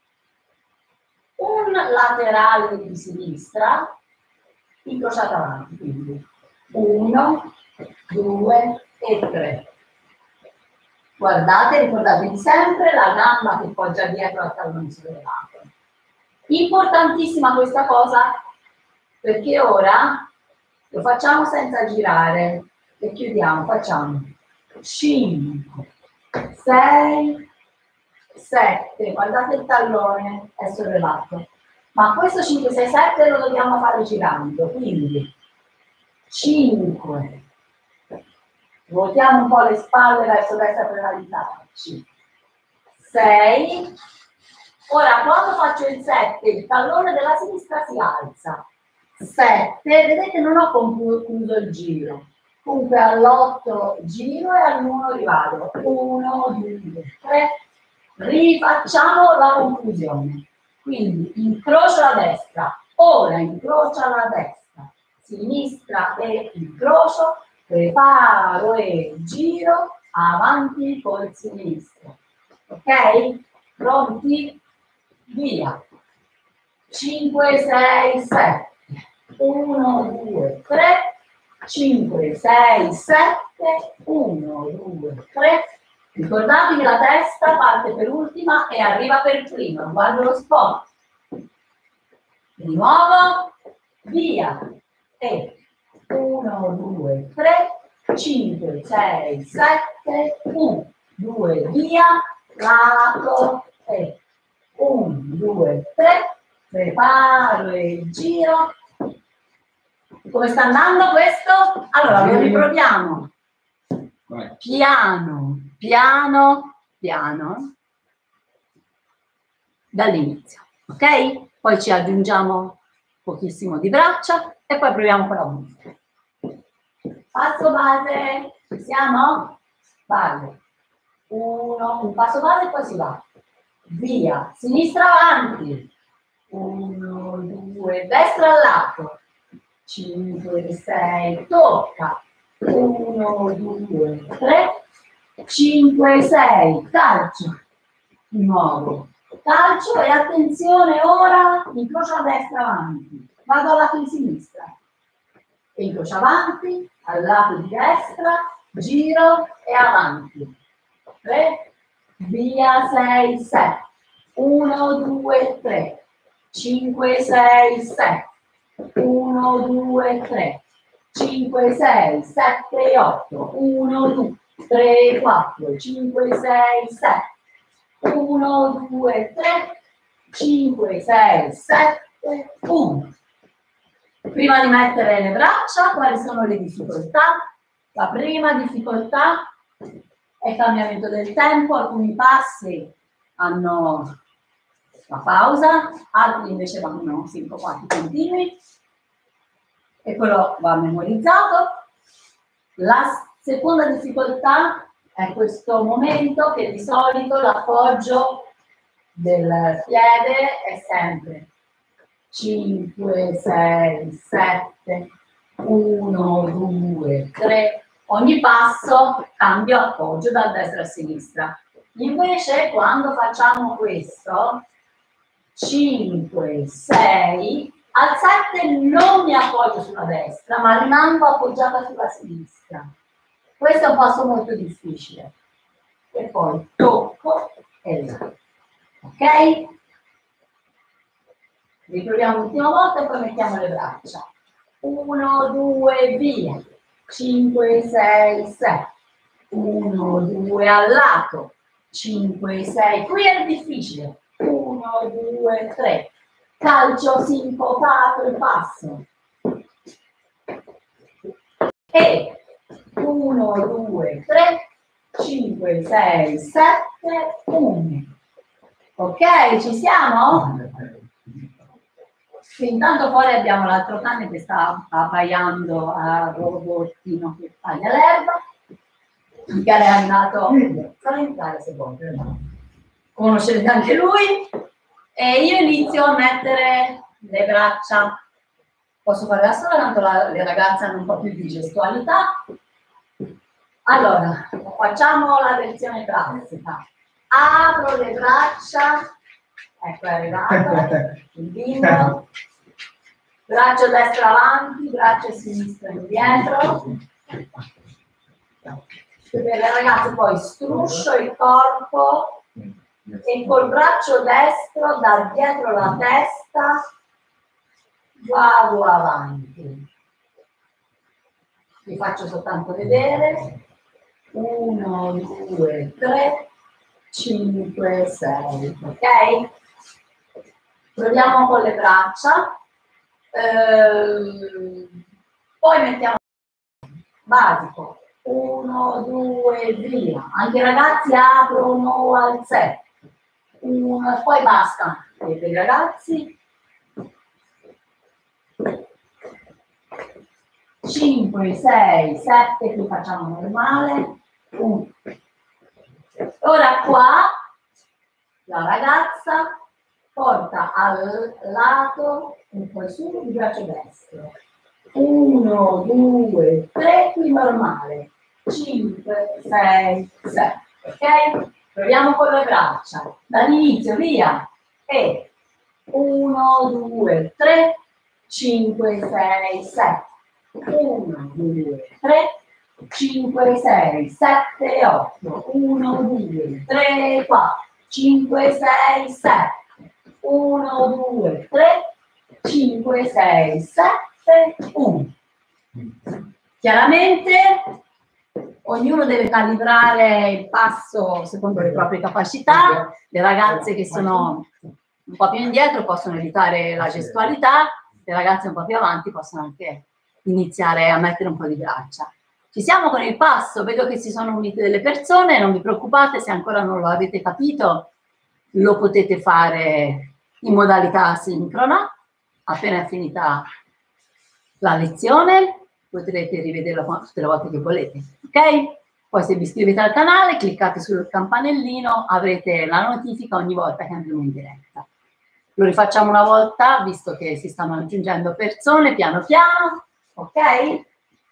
A: Un laterale di sinistra, incrociato avanti, quindi uno, due e tre. Guardate, ricordatevi sempre la gamba che poggia dietro al tallone sollevato. Importantissima questa cosa, perché ora lo facciamo senza girare e chiudiamo, facciamo cinque, sei, sette, guardate il tallone è sollevato, ma questo cinque, sei, sette lo dobbiamo fare girando, quindi cinque, ruotiamo un po' le spalle verso destra per rallentarci, sei, ora quando faccio il sette il tallone della sinistra si alza, sette, vedete non ho concluso il giro, comunque all'otto giro e all'uno rivado, uno, due, tre, rifacciamo la conclusione, quindi incrocio la destra, ora incrocio la destra, sinistra e incrocio, preparo e giro, avanti col sinistro, ok? Pronti? Via, cinque, sei, sette, uno, due, tre, cinque, sei, sette, uno, due, tre, ricordatevi che la testa parte per ultima e arriva per prima, guardo lo spot, di nuovo, via, e uno, due, tre, cinque, sei, sette, uno, due, via, lato e uno, due, tre, preparo e giro. Come sta andando questo? Allora lo riproviamo. Piano, piano, piano, dall'inizio, ok? Poi ci aggiungiamo pochissimo di braccia e poi proviamo con la musica. Passo base, siamo? Base. Uno, un passo base e poi si va. Via, sinistra avanti. Uno, due, destra al lato. cinque, sei, tocca. uno, due, tre, cinque, sei, calcio. Di nuovo. Calcio e attenzione ora, incrocio a destra avanti. Vado al lato di sinistra. Incrocio avanti, al lato di destra, giro e avanti. tre, via, sei, sette. uno, due, tre. cinque, sei, sette. uno, due, tre. cinque, sei, sette, otto. uno, due, tre, quattro. cinque, sei, sette. uno, due, tre. cinque, sei, sette. uno. Prima di mettere le braccia, quali sono le difficoltà? La prima difficoltà è il cambiamento del tempo, alcuni passi hanno la pausa, altri invece vanno sincopati continui e quello va memorizzato. La seconda difficoltà è questo momento che di solito l'appoggio del piede è sempre cinque, sei, sette, uno, due, tre. Ogni passo cambio appoggio da destra a sinistra. Invece quando facciamo questo, cinque, sei, al sette non mi appoggio sulla destra, ma rimango appoggiata sulla sinistra. Questo è un passo molto difficile. E poi tocco e là. Ok? Riproviamo l'ultima volta e poi mettiamo le braccia. uno, due, via. cinque, sei, sette. uno, due al lato. cinque, sei. Qui è difficile. uno, due, tre. Calcio sincopato il passo. E uno, due, tre. cinque, sei, sette. uno. Ok, ci siamo? Intanto fuori abbiamo l'altro cane che sta abbaiando a robottino che taglia l'erba. Michele è andato, farà entrare se vuoi, conoscete anche lui. E io inizio a mettere le braccia. Posso fare da sola, tanto la, le ragazze hanno un po' più di gestualità. Allora, facciamo la versione classica. Apro le braccia. Ecco, è arrivato il bimbo, braccio destro avanti, braccio sinistro indietro. Per le ragazze poi struscio il corpo e col braccio destro da dietro la testa vado avanti. Vi faccio soltanto vedere. uno, due, tre, cinque, sei, ok? Proviamo con le braccia, eh, poi mettiamo basico, uno, due, via. Anche i ragazzi aprono al sette, uno, poi basta. E per i ragazzi, cinque, sei, sette, qui facciamo normale, uno. Ora qua la ragazza porta al lato un po' su il braccio destro. uno, due, tre, qui normale. cinque, sei, sette. Ok? Proviamo con le braccia. Dall'inizio, via. E uno, due, tre, cinque, sei, sette. uno, due, tre, cinque, sei, sette, otto. uno, due, tre, quattro, cinque, sei, sette. uno, due, tre, cinque, sei, sette, uno. Chiaramente ognuno deve calibrare il passo secondo le proprie capacità. Le ragazze che sono un po' più indietro possono evitare la gestualità, le ragazze un po' più avanti possono anche iniziare a mettere un po' di braccia. Ci siamo con il passo, vedo che si sono unite delle persone, non vi preoccupate se ancora non lo avete capito, lo potete fare in modalità asincrona, appena è finita la lezione potrete rivederla tutte le volte che volete, ok? Poi se vi iscrivete al canale, cliccate sul campanellino, avrete la notifica ogni volta che andiamo in diretta. Lo rifacciamo una volta, visto che si stanno aggiungendo persone, piano piano, ok?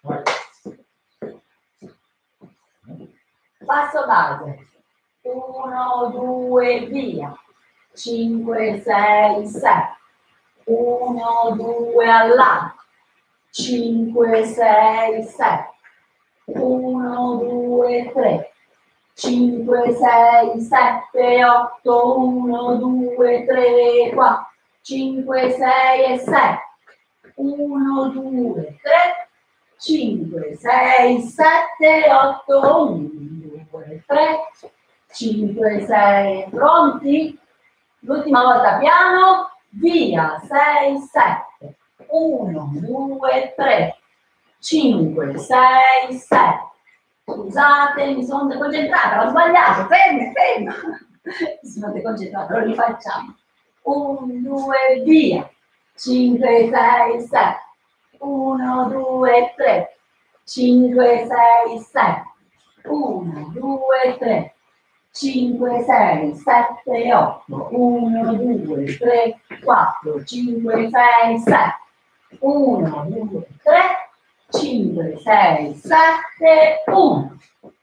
A: Passo base. uno, due, via. cinque, sei, sette. uno, due, all'alto. cinque, sei, sette. uno, due, tre. cinque, sei, sette, otto. uno, due, tre, quattro. cinque, sei e sette. uno, due, tre. cinque, sei, sette, otto. uno, due, tre. cinque, sei. Pronti? L'ultima volta piano. Via. sei, sette. uno, due, tre. cinque, sei, sette. Scusate, mi sono deconcentrata, ho sbagliato. Fermi, fermi. Mi sono deconcentrata, lo rifacciamo. uno, due, via. cinque, sei, sette. uno, due, tre. cinque, sei, sette. uno, due, tre. cinque, sei, sette, otto. uno, due, tre, quattro. cinque, sei, sette. uno, due, tre. cinque, sei, sette, uno.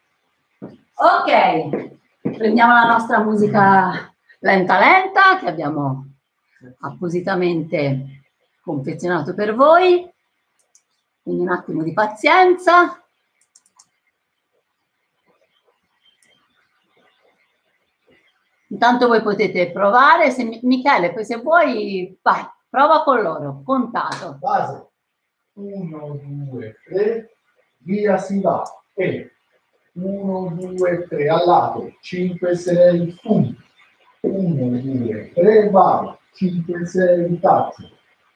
A: Ok, prendiamo la nostra musica lenta lenta che abbiamo appositamente confezionato per voi. Quindi un attimo di pazienza. Intanto voi potete provare, se Michele, poi se vuoi, vai, prova con loro, contato.
F: Base. uno, due, tre, via si va. E uno, due, tre, al lato. cinque, sei, uno. uno, due, tre, vai. cinque, sei, calcio.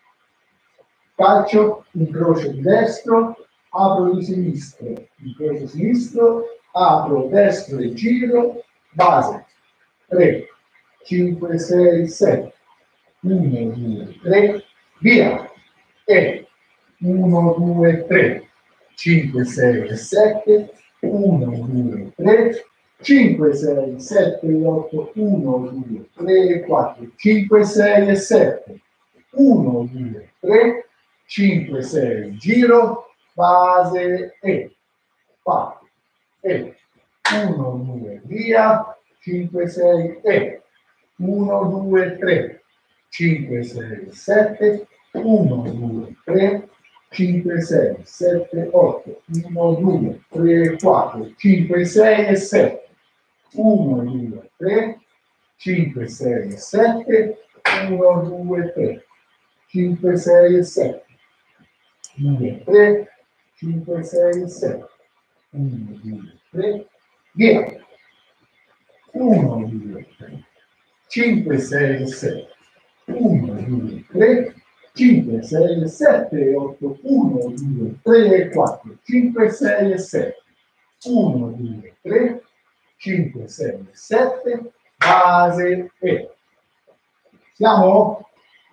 F: Calcio, incrocio di destro, apro di sinistro, incrocio sinistro, apro destro e giro, base. tre, cinque, sei, sette. uno, due, tre, via. E uno, due, tre, cinque, sei, sette, uno, due, tre, cinque, sei, sette, otto, uno, due, tre, quattro, cinque, sei e sette, uno, due, tre, cinque, sei, giro, base e quattro, e uno, due, via, cinque, sei, e uno, due, tre, cinque, sei, sette, uno, due, tre, cinque, sei, sette, otto, uno, due, tre, quattro, cinque, sei e sette, uno, due, tre, cinque, sei e sette, uno, due, tre, cinque, sei e sette, uno, tre, cinque, sei e sette, uno, due, tre, via, uno, due, tre, cinque, sei e sette, uno, due, tre, cinque, sei, sette, otto, uno, due, tre, quattro, cinque, sei e sette, uno, due, tre, cinque, sei, sette, base e. Siamo?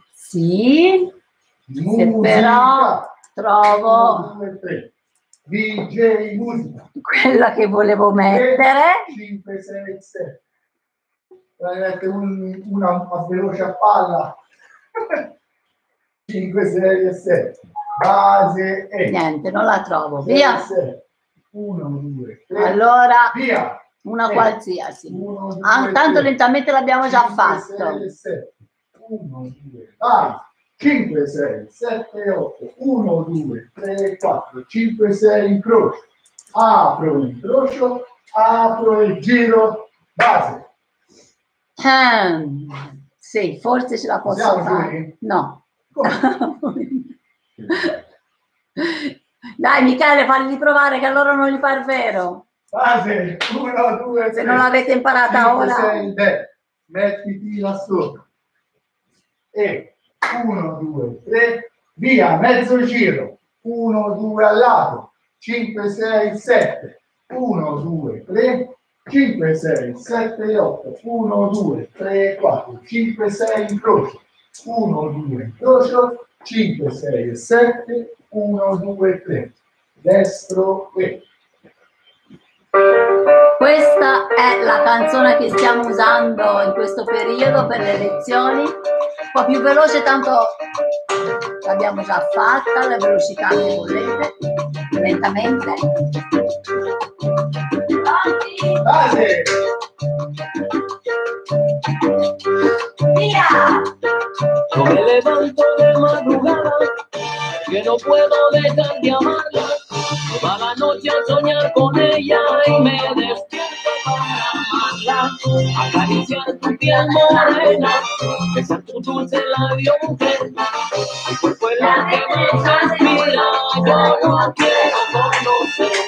A: Sì, se però trovo
F: uno, due, tre. D J musica.
A: quella che volevo mettere.
F: cinque, sei, sette. Mette un, una, una veloce a palla. cinque, sei e sette. Base e.
A: Niente, non la trovo. Via.
F: uno, due, tre.
A: Allora,
F: via.
A: una
F: e.
A: qualsiasi.
F: uno, due,
A: Ah, tanto
F: tre.
A: lentamente l'abbiamo già
F: cinque,
A: fatto.
F: sei e sette. uno, due, vai. cinque, sei, sette, otto. uno, due, tre, quattro. cinque, sei, incrocio. Apro incrocio. Apro e giro. Base.
A: Um, sì, forse ce la posso
F: Siamo
A: fare.
F: giù?
A: No. Dai Michele, falli provare che a loro non gli pare vero.
F: Base, uno, due, tre.
A: Se non l'avete imparata
F: cinque,
A: ora.
F: sei, te. Mettiti là sopra. E uno, due, tre. Via, mezzo giro. uno, due al lato. cinque, sei, sette. uno, due, tre. cinque, sei, sette, otto. uno, due, tre, quattro. cinque, sei, incrocio. uno, due, incrocio. cinque, sei, sette. uno, due, tre. Destro e.
A: Questa è la canzone che stiamo usando in questo periodo per le lezioni. Un po' più veloce, tanto l'abbiamo già fatta, la velocità che volete, lentamente.
F: Base!
A: Via!
C: Yo me levanto de madrugada, que no puedo dejar de amarla. Toda la noche a soñar con ella y me despierto para amarla. Acariciar tu piel morena, besar tu dulce labio mujer. Tu cuerpo es lo que más aspira, yo no quiero conocer.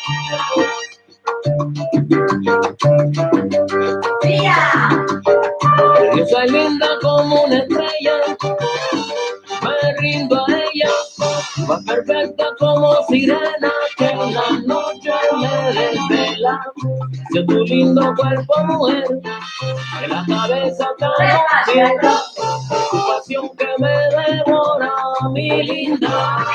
C: Yo soy linda como una estrella, me rindo a ella, más perfecta como sirena que en la noche me desvela. Si tu lindo cuerpo mujer, de la cabeza hasta los pies, tu pasión que me devora, mi linda.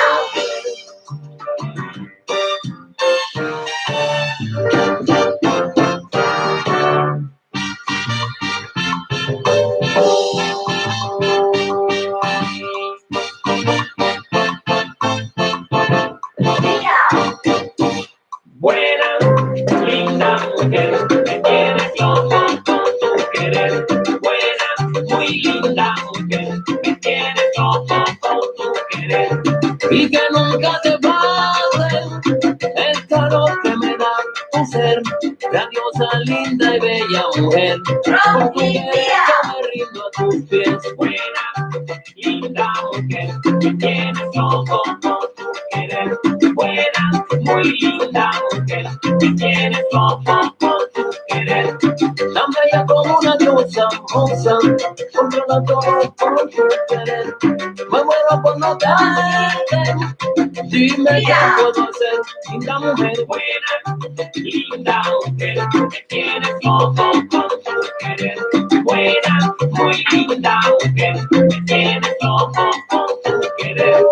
C: Buena, linda mujer, me tienes loco con tu querer. Buena, muy linda mujer, me tienes loco con tu querer. Y que nunca te pase el calor que me da tu ser. Grandiosa, linda y bella mujer, por tu querer yo me rindo a tus pies. Buena, linda mujer, me tienes loco con tu querer. Buena, muy linda mujer, me tienes loco con tu querer. Tan bella como una diosa, moza, controla todo con tu querer. Me muero por no tenerte, dime qué puedo hacer. Linda mujer, buena, linda mujer, me tienes loco con tu querer. Buena, muy linda mujer, me tienes loco con tu querer.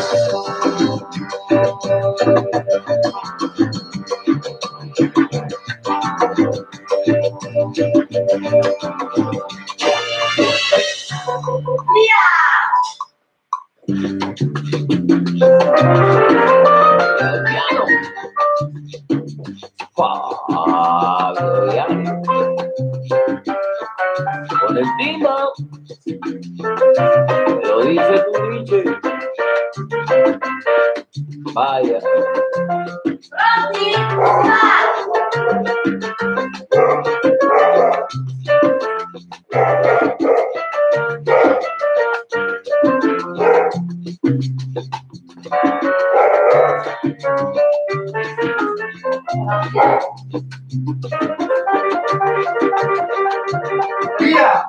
C: Fabián con el timba, lo dice tu D J. Vaya.
F: Via!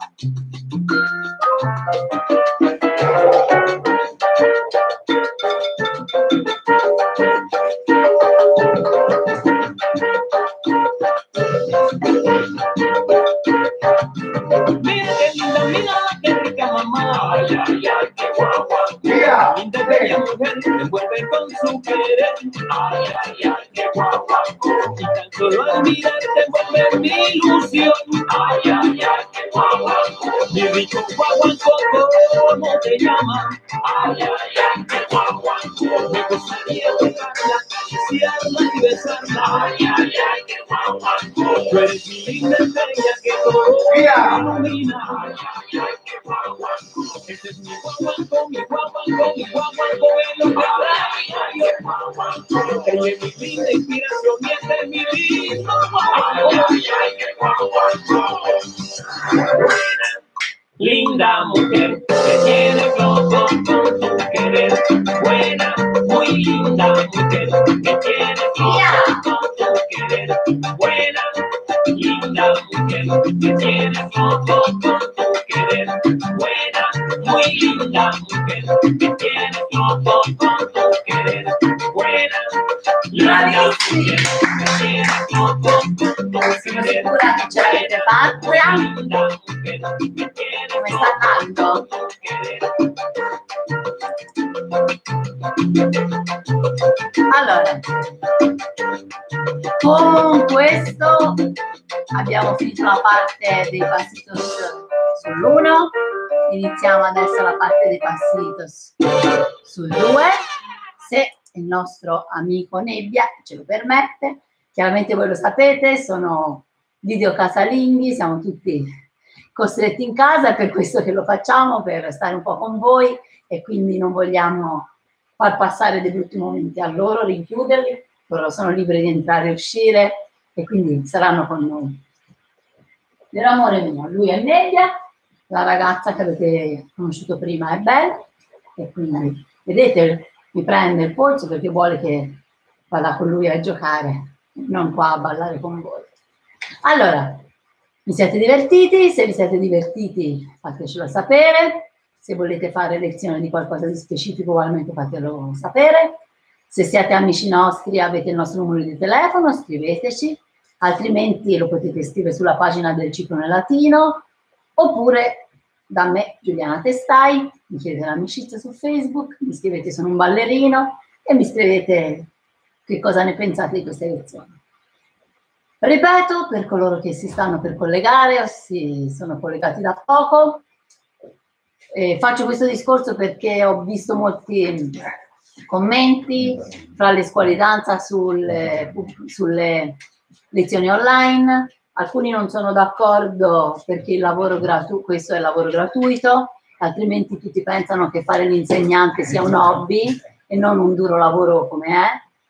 C: Mira qué linda, mira qué rica mamá. Ay, ay, ay, qué guagua.
F: Via!
C: Linda bella mujer, me envuelve con su querer. Ay, ay, ay, qué guagua. Y tan solo al mirarte envuelve mi ilusión. Ay, ay, ay, qué guagua. Mi rico guaguancó, ¿cómo te llama? Ay, ay, ay, qué guagua. Me gustaría tocarla, acariciarla y besarla. Ay, ay, ay, qué guagua. Tú eres mi linda estrella que todo
F: Via!
C: ilumina. Ay, ay, ay, qué guagua. Este es mi guaguancó, mi guaguancó, mi guaguancó es lo que trae. Ay, qué guaguancó. Ella es mi linda inspiración y este es mi lindo guaguancó. Ay, ay, qué guaguancó. Linda mujer, que tiene loco con tu querer. Buena, muy linda con tu querer. Buena, labios tuyos, me tiene loco con tu
A: Sono
C: querer.
A: sicura che ce l'avete fatta.
C: Linda mujer, me tiene
A: Come sta andando?
C: con tu querer.
A: Allora, con questo abbiamo finito la parte dei passitos sull'uno, iniziamo adesso la parte dei passitos sul due, se il nostro amico Nebbia ce lo permette. Chiaramente voi lo sapete, sono video casalinghi, siamo tutti costretti in casa, è per questo che lo facciamo, per stare un po' con voi e quindi non vogliamo far passare dei brutti momenti a loro, rinchiuderli, loro sono liberi di entrare e uscire e quindi saranno con noi. L'amore mio, lui è Nebbia, la ragazza che avete conosciuto prima è Belle e quindi vedete mi prende il polso perché vuole che vada con lui a giocare, non qua a ballare con voi. Allora, vi siete divertiti? Se vi siete divertiti fatecelo sapere. Se volete fare lezione di qualcosa di specifico, ugualmente fatelo sapere. Se siete amici nostri e avete il nostro numero di telefono, scriveteci, altrimenti lo potete scrivere sulla pagina del Ciclone Latino, oppure da me, Giuliana Testai, mi chiedete l'amicizia su Facebook, mi scrivete sono un ballerino e mi scrivete che cosa ne pensate di queste lezioni. Ripeto, per coloro che si stanno per collegare o si sono collegati da poco, Eh, faccio questo discorso perché ho visto molti commenti fra le scuole di danza sulle, sulle lezioni online. Alcuni non sono d'accordo perché il lavoro gratuito, questo è il lavoro gratuito, altrimenti tutti pensano che fare l'insegnante sia un hobby e non un duro lavoro come è.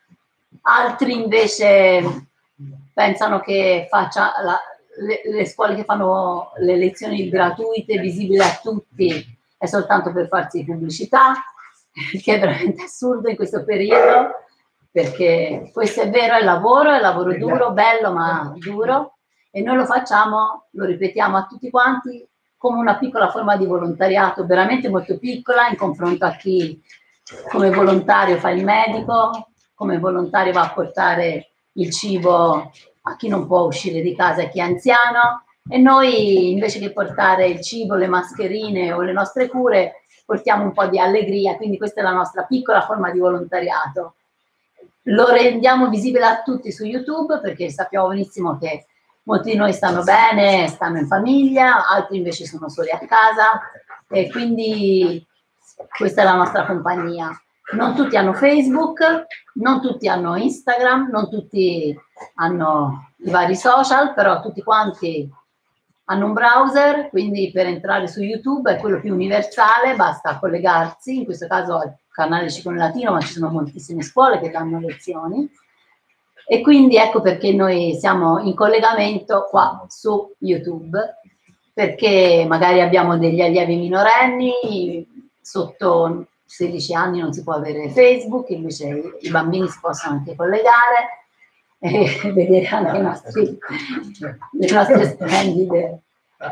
A: Altri invece pensano che faccia la, Le, le scuole che fanno le lezioni gratuite, visibili a tutti, è soltanto per farsi pubblicità, che è veramente assurdo in questo periodo, perché questo è vero, è lavoro, è lavoro duro, bello ma duro, e noi lo facciamo, lo ripetiamo a tutti quanti, come una piccola forma di volontariato, veramente molto piccola, in confronto a chi come volontario fa il medico, come volontario va a portare il cibo a chi non può uscire di casa e chi è anziano, e noi invece che portare il cibo, le mascherine o le nostre cure, portiamo un po' di allegria, quindi questa è la nostra piccola forma di volontariato. Lo rendiamo visibile a tutti su YouTube perché sappiamo benissimo che molti di noi stanno bene, stanno in famiglia, altri invece sono soli a casa e quindi questa è la nostra compagnia. Non tutti hanno Facebook, non tutti hanno Instagram, non tutti hanno i vari social, però tutti quanti hanno un browser, quindi per entrare su YouTube è quello più universale, basta collegarsi, in questo caso al canale Ciclone Latino, ma ci sono moltissime scuole che danno lezioni, e quindi ecco perché noi siamo in collegamento qua su YouTube, perché magari abbiamo degli allievi minorenni, sotto sedici anni non si può avere Facebook, invece i bambini si possono anche collegare e vedere anche i nostri, le nostre splendide,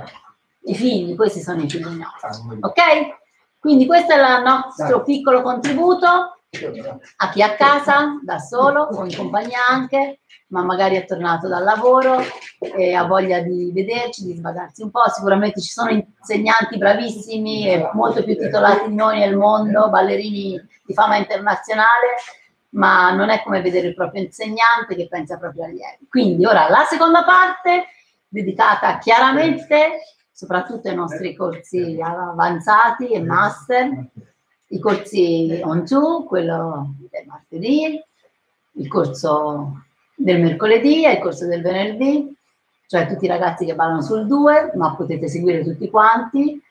A: i figli, questi sono i figli nostri, ok? Quindi questo è il nostro piccolo contributo a chi è a casa, da solo o in compagnia anche, ma magari è tornato dal lavoro e ha voglia di vederci, di svagarsi un po'. Sicuramente ci sono insegnanti bravissimi e molto più titolati di noi nel mondo, ballerini di fama internazionale, ma non è come vedere il proprio insegnante che pensa proprio agli allievi. Quindi ora la seconda parte, dedicata chiaramente soprattutto ai nostri corsi avanzati e master, i corsi on two, quello del martedì, il corso del mercoledì e il corso del venerdì, cioè tutti i ragazzi che ballano sul due, ma potete seguire tutti quanti,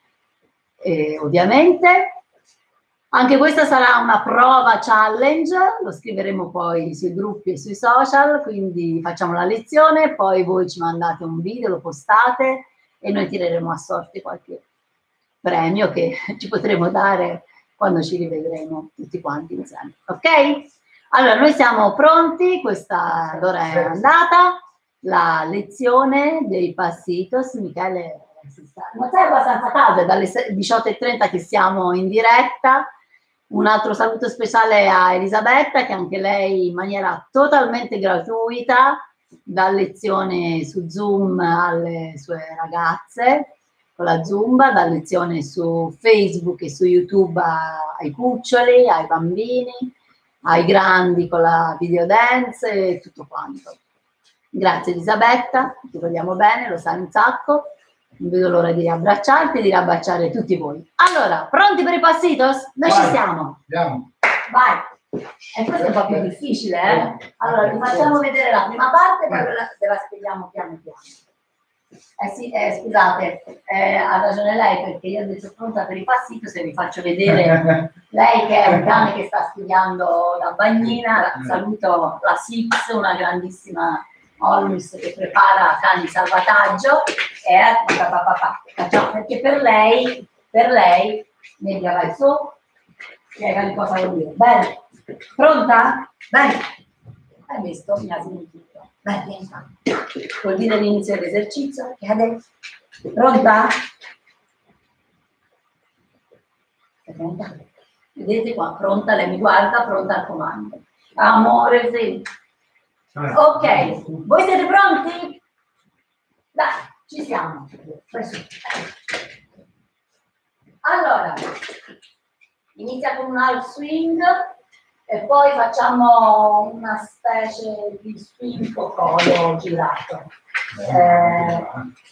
A: e ovviamente. Anche questa sarà una prova challenge, lo scriveremo poi sui gruppi e sui social, quindi facciamo la lezione, poi voi ci mandate un video, lo postate e noi tireremo a sorte qualche premio che ci potremo dare quando ci rivedremo tutti quanti insieme, ok? Allora, noi siamo pronti, questa l'ora è andata, la lezione dei passitos, Michele, non sei abbastanza caldo, è dalle diciotto e trenta che siamo in diretta, Un altro saluto speciale a Elisabetta, che anche lei in maniera totalmente gratuita dà lezione su Zoom alle sue ragazze con la Zumba, dà lezione su Facebook e su YouTube a, ai cuccioli, ai bambini, ai grandi con la videodance e tutto quanto. Grazie Elisabetta, ti vogliamo bene, lo sai un sacco. Non vedo l'ora di abbracciarti e di abbracciare tutti voi. Allora, pronti per i passitos? Noi
F: Vai,
A: ci siamo.
F: Andiamo.
A: Vai. E questo è un po' più difficile, eh? Allora, vi facciamo vedere la prima parte e poi ve la, ve la spieghiamo piano piano. Eh sì, eh, scusate, eh, ha ragione lei perché io ho detto pronta per i passitos e vi faccio vedere lei che è un cane che sta studiando da bagnina. Saluto la Six, una grandissima Olmis che prepara cani salvataggio e eh, papà, papà, papà, perché per lei, per lei, media vai su, spiegami cosa vuol dire. Bene, pronta? Bene, hai visto? Mi ha sentito. Bene, vieni qua. Vuol dire l'inizio dell'esercizio che adesso. Pronta? Sei pronta? Vedete qua, pronta, lei mi guarda, pronta al comando. Amore, sì. Ok, voi siete pronti? Dai, ci siamo. Allora, inizia con un half swing e poi facciamo una specie di swing cocodo girato. Eh,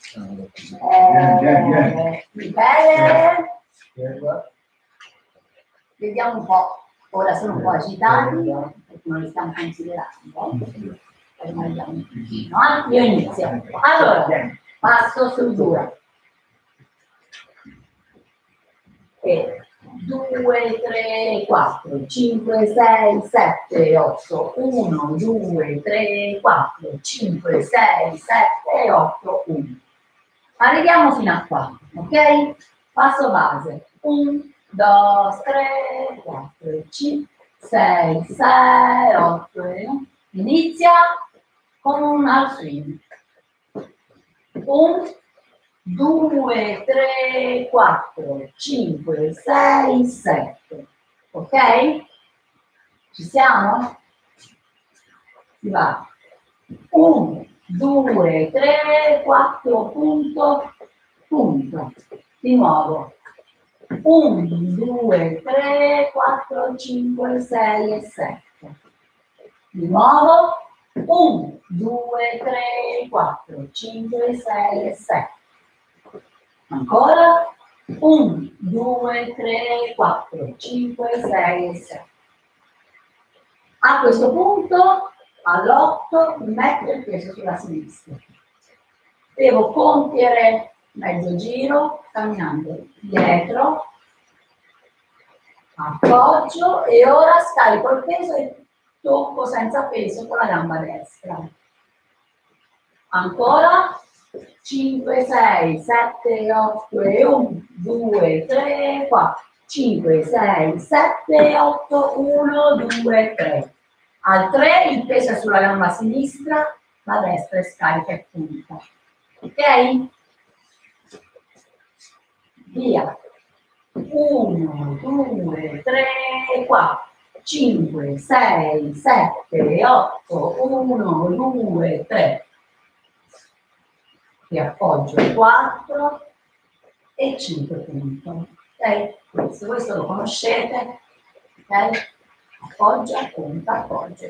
A: eh, bene. Vediamo un po'. Ora sono un po' agitati perché non li stiamo considerando. Riguardiamo un pochino. Eh? Io inizio. Allora, passo sul due. E due, tre, quattro, cinque, sei, sette, otto, uno, due, tre, quattro, cinque, sei, sette, otto, uno. Arriviamo fino a qua, ok? Passo base. uno, due, tre, quattro, cinque, sei, sette, otto, uno. Inizia con un half swing. uno, due, tre, quattro, cinque, sei, sette. Ok? Ci siamo? Si va. uno, due, tre, quattro, punto, punto. Di nuovo. uno, due, tre, quattro, cinque, sei e sette. Di nuovo. uno, due, tre, quattro, cinque, sei e sette. Ancora. uno, due, tre, quattro, cinque, sei e sette. A questo punto, all'otto, metto il peso sulla sinistra. Devo compiere mezzo giro camminando dietro, appoggio e ora scarico il peso e tocco senza peso con la gamba destra. Ancora. cinque, sei, sette, otto e uno, due, tre, quattro, cinque, sei, sette, otto, uno, due, tre. Al tre il peso è sulla gamba sinistra, la destra è scarica e punta. Ok? Via. uno, due, tre, quattro, cinque, sei, sette, otto, uno, due, tre. Ti appoggio quattro e cinque punti. Ok? Questo, questo lo conoscete. Ok? Appoggia, punta, appoggio.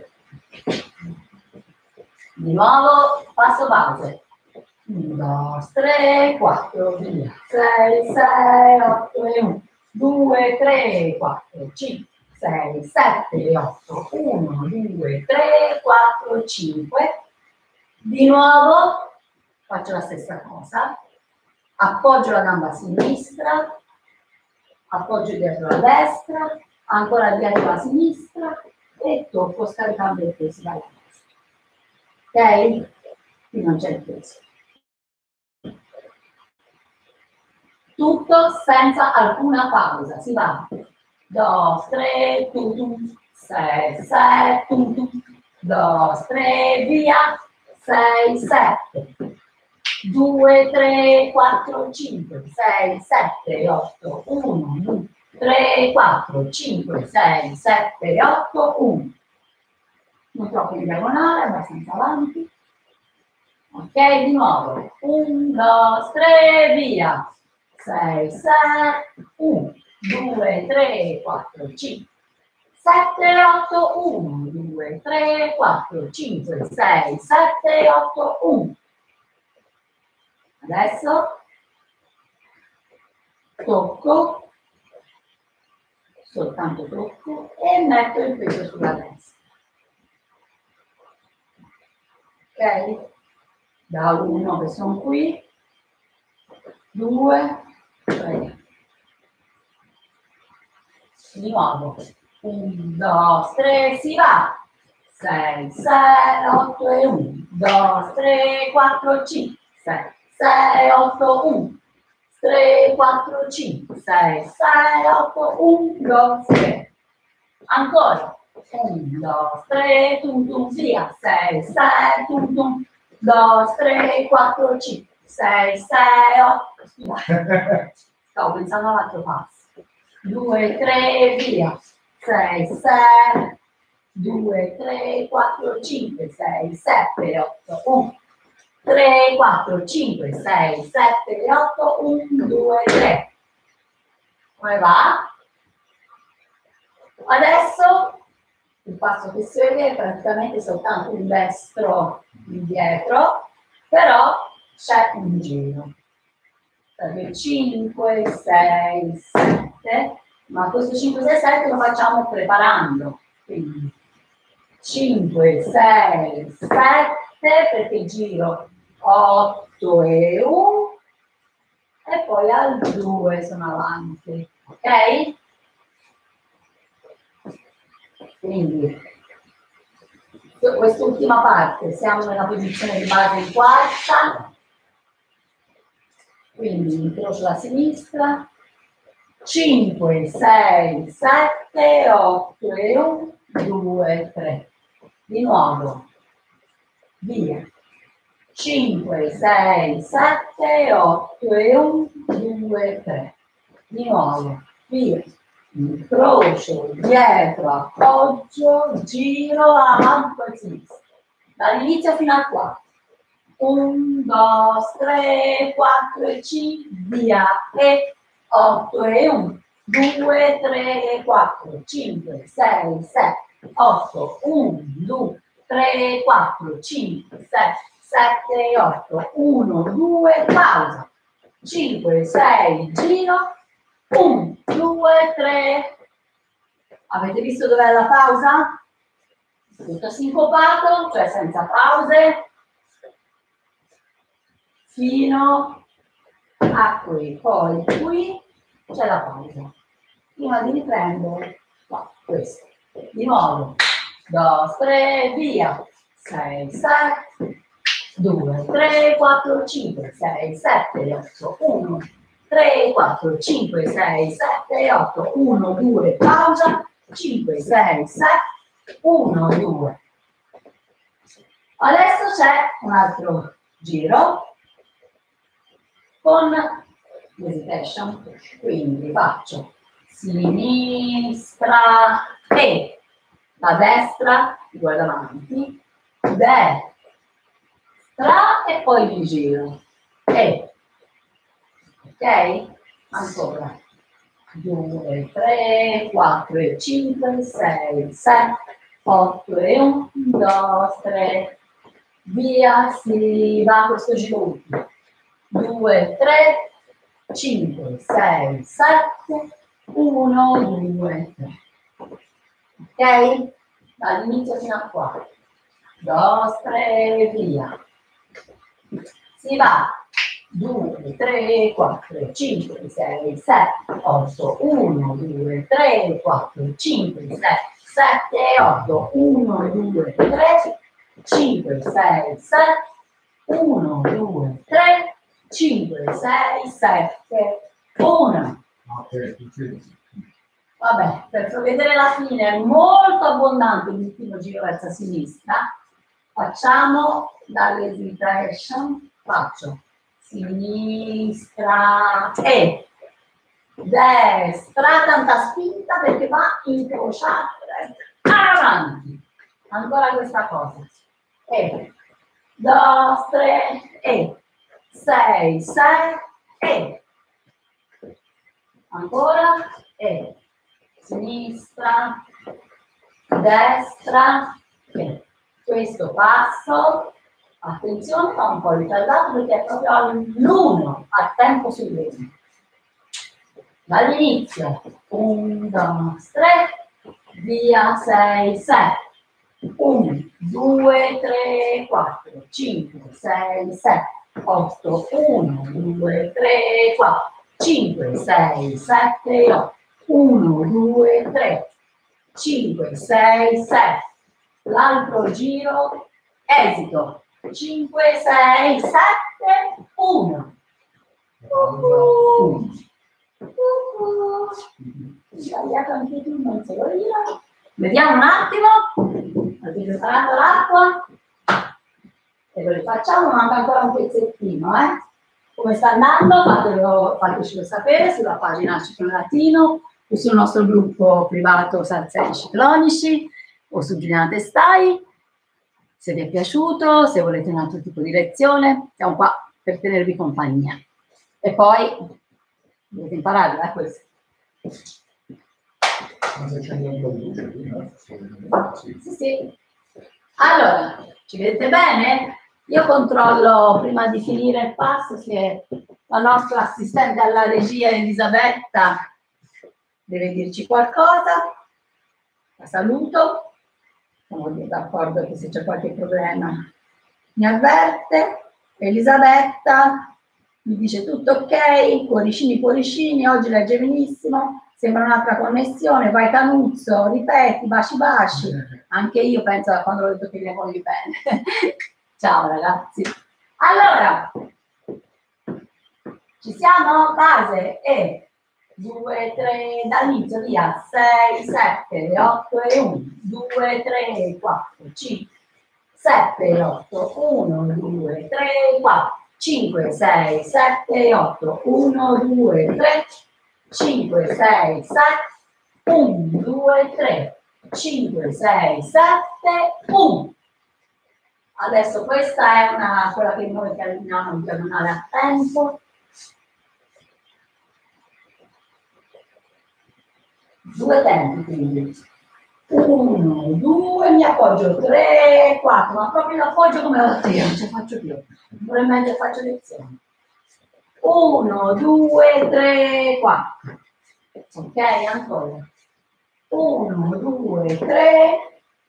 A: Di nuovo, passo base. uno, due, tre, quattro, via. sei, sei, otto e uno, due, tre, quattro, cinque, sei, sette, otto, uno, due, tre, quattro, cinque. Di nuovo. Faccio la stessa cosa, appoggio la gamba a sinistra, appoggio dietro la destra, ancora dietro la sinistra e tocco scaricando il peso dalla destra. Ok? Qui non c'è il peso. Tutto senza alcuna pausa, si va. due, tre, tu, tu, sei, sei, tu, tu, due, tre, via, sei, sette. due, tre, quattro, cinque, sei, sette, otto, uno, tre, quattro, cinque, sei, sette, otto, uno. Non troppo in diagonale, abbastanza avanti. Ok, di nuovo. uno, due, tre, via. sei, sette, uno, due, tre, quattro, cinque, sette, otto, uno, due, tre, quattro, cinque, sei, sette, otto, uno. Adesso tocco, soltanto tocco e metto il peso sulla destra. Ok? Da uno che sono qui, due, tre. Di nuovo. uno, due, tre, si va. sei, sette, otto e uno. due, tre, quattro, cinque, sei, sette, otto, uno. tre, quattro, cinque, sei, sette, otto, uno, due, tre. Ancora. uno, due, tre, tum tum, via. sei, sette, tum tum. due, tre, quattro, cinque, sei, sette, otto. Scusate. Stavo pensando all'altro passo. due, tre, via. sei, sette, due, tre, quattro, cinque, sei, sette, otto, uno. tre, quattro, cinque, sei, sette, otto, uno, due, tre. Come va? Adesso il passo che segue è praticamente soltanto un destro indietro, però c'è un giro. Perché cinque, sei, sette, ma questo cinque, sei, sette lo facciamo preparando. Quindi cinque, sei, sette, perché giro otto e uno e poi al due sono avanti, ok? Quindi quest'ultima parte siamo nella posizione di base in quarta, quindi incrocio la sinistra, cinque, sei, sette, otto e uno, due, tre. Di nuovo, via. cinque, sei, sette, otto e uno, due, tre. Di nuovo, via. Incrocio, dietro, appoggio, giro, avanti e sinistra. Dall'inizio fino a qua. uno, due, tre, quattro e cinque, via. E otto e uno, due, tre, quattro, cinque, sei, sette, otto, uno, due, tre, quattro, cinque, sei, sette, otto, uno, due, pausa. cinque, sei, giro. uno, due, tre. Avete visto dov'è la pausa? Tutto sincopato, cioè senza pause, fino a qui. Poi qui c'è la pausa. Prima di riprendere, qua, questo. Di nuovo, due, tre, via. sei, sette, due, tre, quattro, cinque, sei, sette, otto, uno, tre, quattro, cinque, sei, sette, otto, uno, due, pausa, cinque, sei, sette, uno, due. Adesso c'è un altro giro con l'hesitation, quindi faccio sinistra e la destra, guarda avanti, destra e poi mi giro. E, ok? Ancora. due, tre, quattro e cinque, sei, sette, otto e uno, due, tre, via, si va questo giro ultimo. due, tre, cinque, sei, sette, uno, due, tre. Ok? Dall'inizio fino a qua. due, tre, via. Si va. due, tre, quattro, cinque, sei, sette, otto, uno, due, tre, quattro, cinque, sei, sette, otto, uno, due, tre, cinque, sei, sette, uno, due, tre, cinque, sei, sette, uno. Vabbè, per far vedere la fine è molto abbondante l'ultimo giro verso sinistra. Facciamo dall'hesitation, faccio sinistra e destra, tanta spinta perché va incrociata, avanti, ancora questa cosa, e, due, tre, e, sei, sei, e, ancora, e, sinistra, destra, e, questo passo, attenzione, fa un po' ritardato perché è proprio all'uno, a tempo sull'uno. Dall'inizio, uno, due, tre, via, sei, sette, uno, due, tre, quattro, cinque, sei, sette, otto, uno, due, tre, quattro, cinque, sei, sette, otto, uno, due, tre, cinque, sei, sette, l'altro giro, esito, cinque, sei, sette, uno. Uh-huh. Uh-huh. Sbagliato anche tu, non se lo io. Vediamo un attimo, avete preparato l'acqua e lo rifacciamo, manca ancora un pezzettino, eh? Come sta andando? Fatelo, fatecelo sapere sulla pagina Ciclone Latino o sul nostro gruppo privato Salsei Ciclonici o su Giuliana Testai. Se vi è piaciuto, se volete un altro tipo di lezione, siamo qua per tenervi compagnia. E poi dovete imparare da questo. Sì, sì. Allora, ci vedete bene? Io controllo, prima di finire il passo, se la nostra assistente alla regia Elisabetta deve dirci qualcosa. La saluto. Siamo d'accordo che se c'è qualche problema mi avverte. Elisabetta mi dice tutto ok, cuoricini, cuoricini, oggi legge benissimo. Sembra un'altra connessione, vai Canuzzo, ripeti, baci baci. Anche io penso da quando ho detto che li voglio bene. Ciao ragazzi. Allora, ci siamo? Base e due, tre, dall'inizio via, sei, sette, otto e uno, due, tre, quattro, cinque, sette, otto, uno, due, tre, quattro, cinque, sei, sette, otto, uno, due, tre, cinque, sei, sette, uno, due, tre, cinque, sei, sette, uno. Adesso questa è una, quella che noi chiamiamo in diagonale a tempo. Due tempi quindi. Uno, due, mi appoggio, tre, quattro, ma proprio l'appoggio come lo tiro, non ce faccio più. Probabilmente faccio lezione. Uno, due, tre, quattro. Ok, ancora. Uno, due, tre.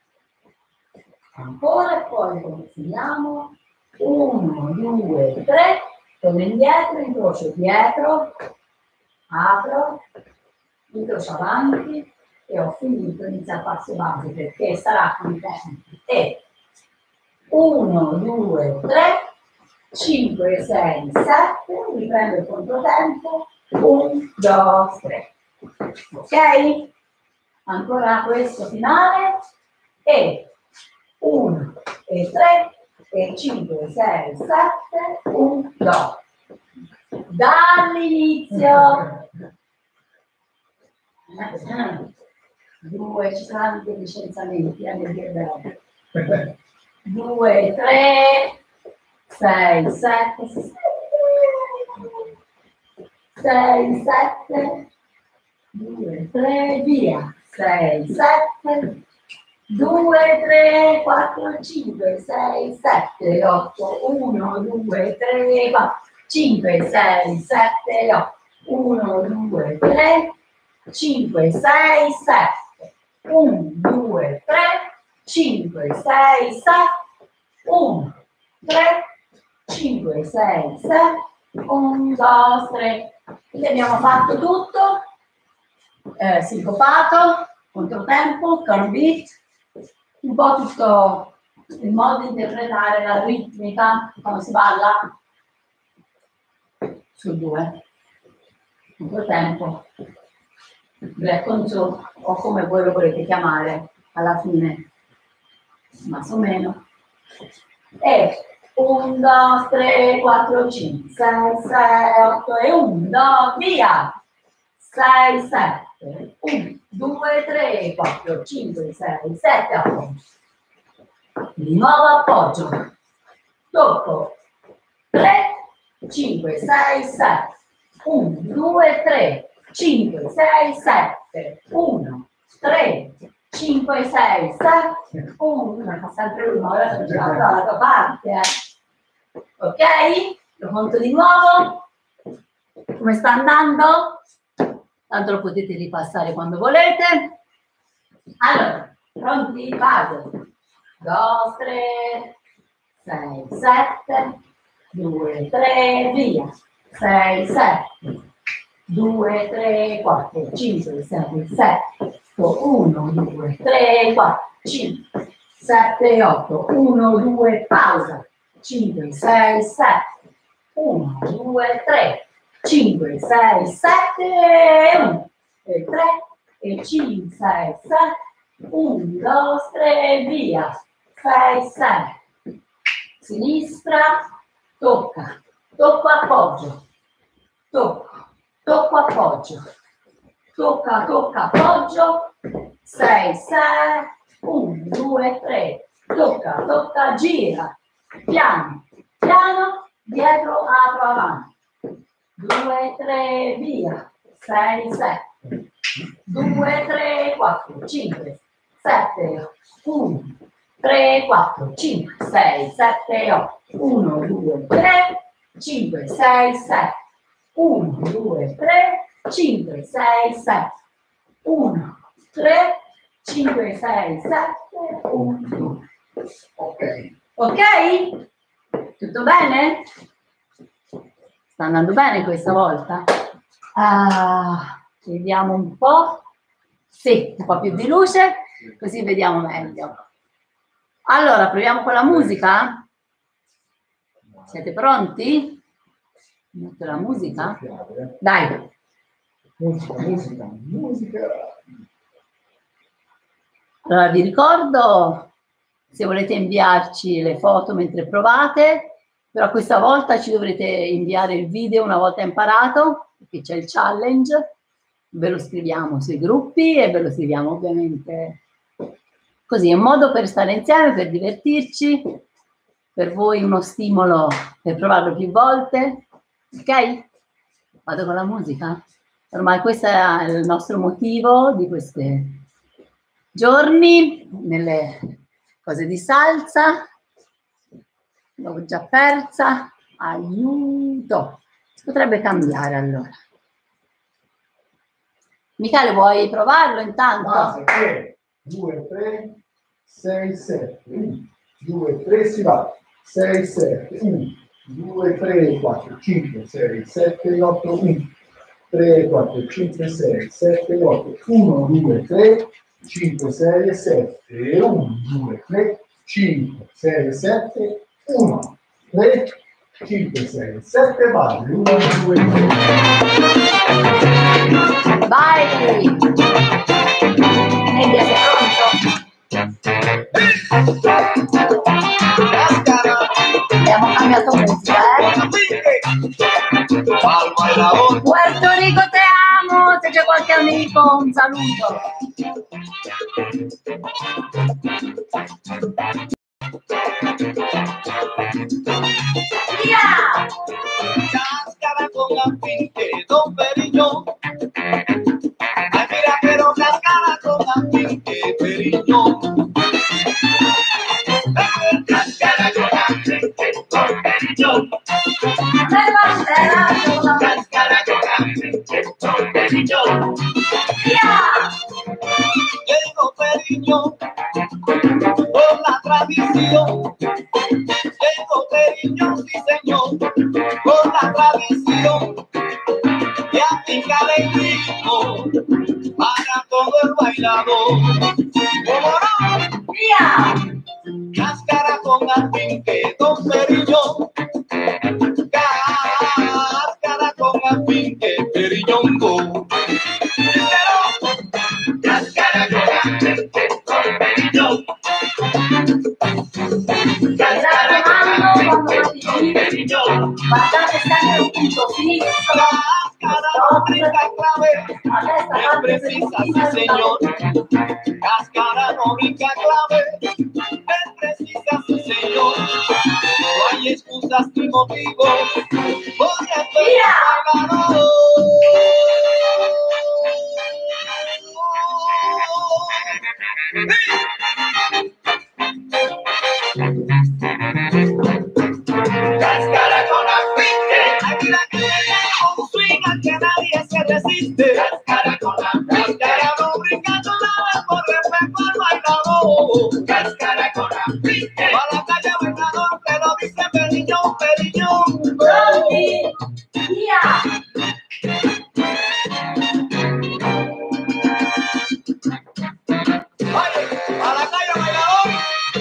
A: Ancora e poi continuiamo. Uno, due, tre. Torno indietro, incrocio dietro. Apro. Incrocio avanti. E ho finito, inizio a passo base perché sarà con i tempi. E uno, due, tre. cinque, sei, sette, riprendo il controtempo, uno, due, tre. Ok? Ancora questo finale, e uno, e tre, e cinque, sei, sette, uno, due. Dall'inizio. Due, ci saranno dei licenziamenti, eh, nel dire due, tre, sei, sette, sei, sette, due, tre, via, sei, sette, due, tre, quattro, cinque, sei, sette, otto, uno, due, tre, quattro, cinque, sei, sette, otto, uno, due, tre, cinque, sei, sette, uno, due, tre, cinque, sei, sette, uno, tre, cinque, sei, sette, uno, due, tre. Quindi abbiamo fatto tutto, eh, sincopato, controtempo, turn beat, un po' tutto il modo di interpretare la ritmica, come si balla, sul due, controtempo, black control, o come voi lo volete chiamare alla fine, ma o meno. E uno, due, tre, quattro, cinque, sei, sette, otto e uno, due, via! sei, sette, uno, due, tre, quattro, cinque, sei, sette, appoggio. Di nuovo appoggio. Tocco. tre, cinque, sei, sette, uno, due, tre, cinque, sei, sette, uno, tre, cinque, sei, sette, uno, fa sempre uno, ora sono già dalla tua parte, eh. Ok? Lo conto di nuovo. Come sta andando? Tanto lo potete ripassare quando volete. Allora, pronti? Vado. due, tre, sei, sette, due, tre, via. sei, sette, due, tre, quattro, cinque, sei, sette, uno, due, tre, quattro, cinque, sette, otto, uno, due, pausa. cinque, sei, sette, uno, due, tre, cinque, sei, sette, uno, e tre, e cinque, sei, sette, uno, due, tre, via, sei, sette, sinistra, tocca, tocco appoggio, tocco, tocco appoggio, tocca, tocca appoggio, sei, sette, uno, due, tre, tocca, tocca, gira, piano, piano, dietro, apro, avanti, due, tre, via, sei, sette, due, tre, quattro, cinque, sette, uno, tre, quattro, cinque, sei, sette, otto, uno, due, tre, cinque, sei, sette, uno, due, tre, cinque, sei, sette, uno, tre, cinque, sei, sette, uno, due. Ok. Ok? Tutto bene? Sta andando bene questa volta? Ah, vediamo un po'. Sì, un po' più di luce, così vediamo meglio. Allora, proviamo con la musica? Siete pronti? Metto la musica? Dai.
F: Musica, musica, musica.
A: Allora, vi ricordo, se volete inviarci le foto mentre provate, però questa volta ci dovrete inviare il video una volta imparato, perché c'è il challenge, ve lo scriviamo sui gruppi e ve lo scriviamo ovviamente così, è un modo per stare insieme, per divertirci, per voi uno stimolo per provarlo più volte, ok? Vado con la musica? Ormai questo è il nostro motivo di questi giorni, nelle cose di salsa. L'ho già persa, aiuto, si potrebbe cambiare allora. Michele, vuoi provarlo intanto?
F: Base, tre, due, tre, sei, sette, uno, due, tre, si va, sei, sette, uno, due, tre, quattro, cinque, sei, sette, otto, uno, tre, quattro, cinque, sei, sette, otto, uno, due, tre, cinque, sei, sette, uno, due, tre, cinque, sei, sette, uno, tre, cinque, sei, sette, vai, uno, due, tre.
A: Vai! Nebbia, sei pronto? Abbiamo cambiato musica, eh? Puerto Rico, te amo! Se c'è qualche amico, un saluto! Via!
D: Cáscara con la finque, Don Periñón. Ay, mira, pero cáscara con la finque, Periñón. Cáscara con la finque, Don Periñón. Cáscara con la finque, Don Periñón. Le digo Periñón por la tradición. Le digo Periñón, sí señor, por la tradición. Y aplicar el ritmo para todo el bailador. ¿Cómo no? ¡Mía! Cáscara con afinque, Don Periñón. Cáscara con afinque, Periñón go. Cáscara con afinque, Don Periñón. Cáscara con afinque, Periñón.
A: Guardate sempre un punto fisso.
D: Cáscara con única clave es precisa, sí señor. Cáscara no única clave es precisa, sí señor. No hay excusas ni motivos, porque estoy pagado. Cáscara con aceite, aquí la que un swing al que nadie se resiste. Cáscara con aceite, cáscara no brincando nada por respeto al bailador. Cáscara con aceite, a la calle bailador te lo dice Periñón, Periñón. Vale, a la calle bailador.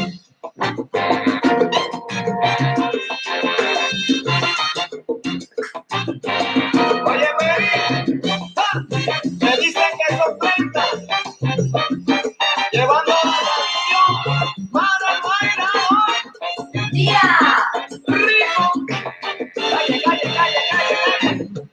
D: Oye, Mary, ah, me dicen que son treinta, llevando la tradición para el bailador. ¡Tía! ¡Rico! ¡Calle, calle, calle, calle, calle!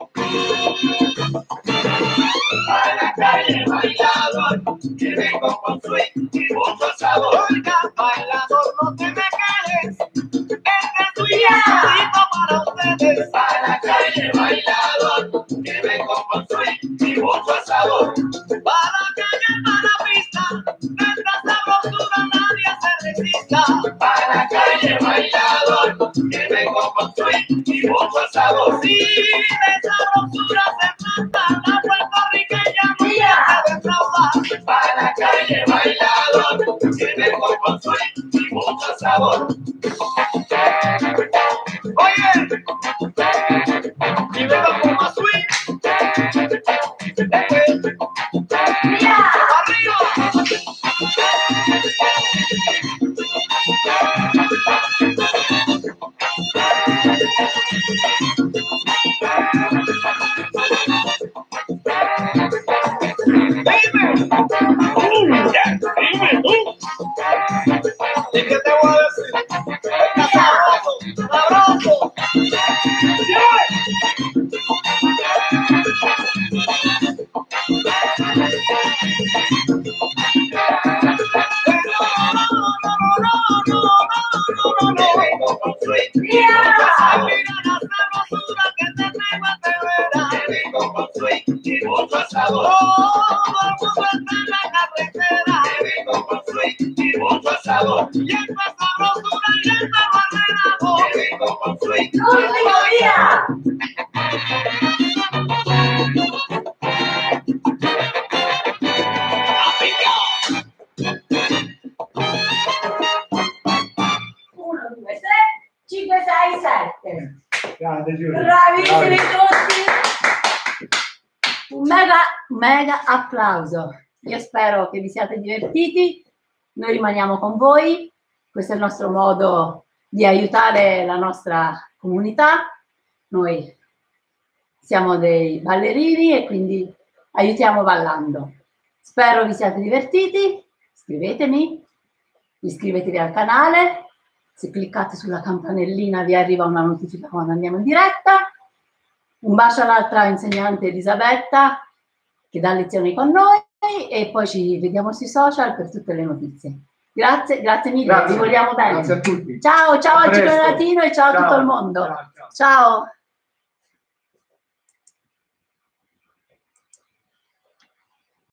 D: Para la calle bailador, que vengo con swing y mucho sabor. Oiga, bailador, no te me quedes, este swing es todito para ustedes. Para la calle bailador, que vengo con swing y mucho sabor. Para la calle, para la pista, esta sabrosura nadie se resista. Para la calle bailador, que vengo con swing y mucho sabor. Sí, de sabrosura se trata, la puertorriqueña mía se defrauda. Para la calle bailador, que vengo con swing y mucho sabor. Oye, y vengo con más swing. ¡Mira! ¡Arriba! Dime, dime tú. ¿Y qué te voy a decir? Está sabroso, sabroso.
F: Grande Giulia.
A: Bravissimi tutti! Un mega, mega applauso. Io spero che vi siate divertiti. Noi rimaniamo con voi. Questo è il nostro modo di aiutare la nostra comunità. Noi siamo dei ballerini e quindi aiutiamo ballando. Spero vi siate divertiti. Iscrivetemi, iscrivetevi al canale. Se cliccate sulla campanellina vi arriva una notifica quando andiamo in diretta. Un bacio all'altra insegnante Elisabetta che dà lezioni con noi e poi ci vediamo sui social per tutte le notizie. Grazie, grazie mille,
F: Grazie.
A: vi vogliamo bene.
F: Grazie a tutti.
A: Ciao, ciao
F: A
A: al
F: presto.
A: Ciclo Latino e ciao, ciao a tutto il mondo.
F: Ciao, ciao.
A: Ciao.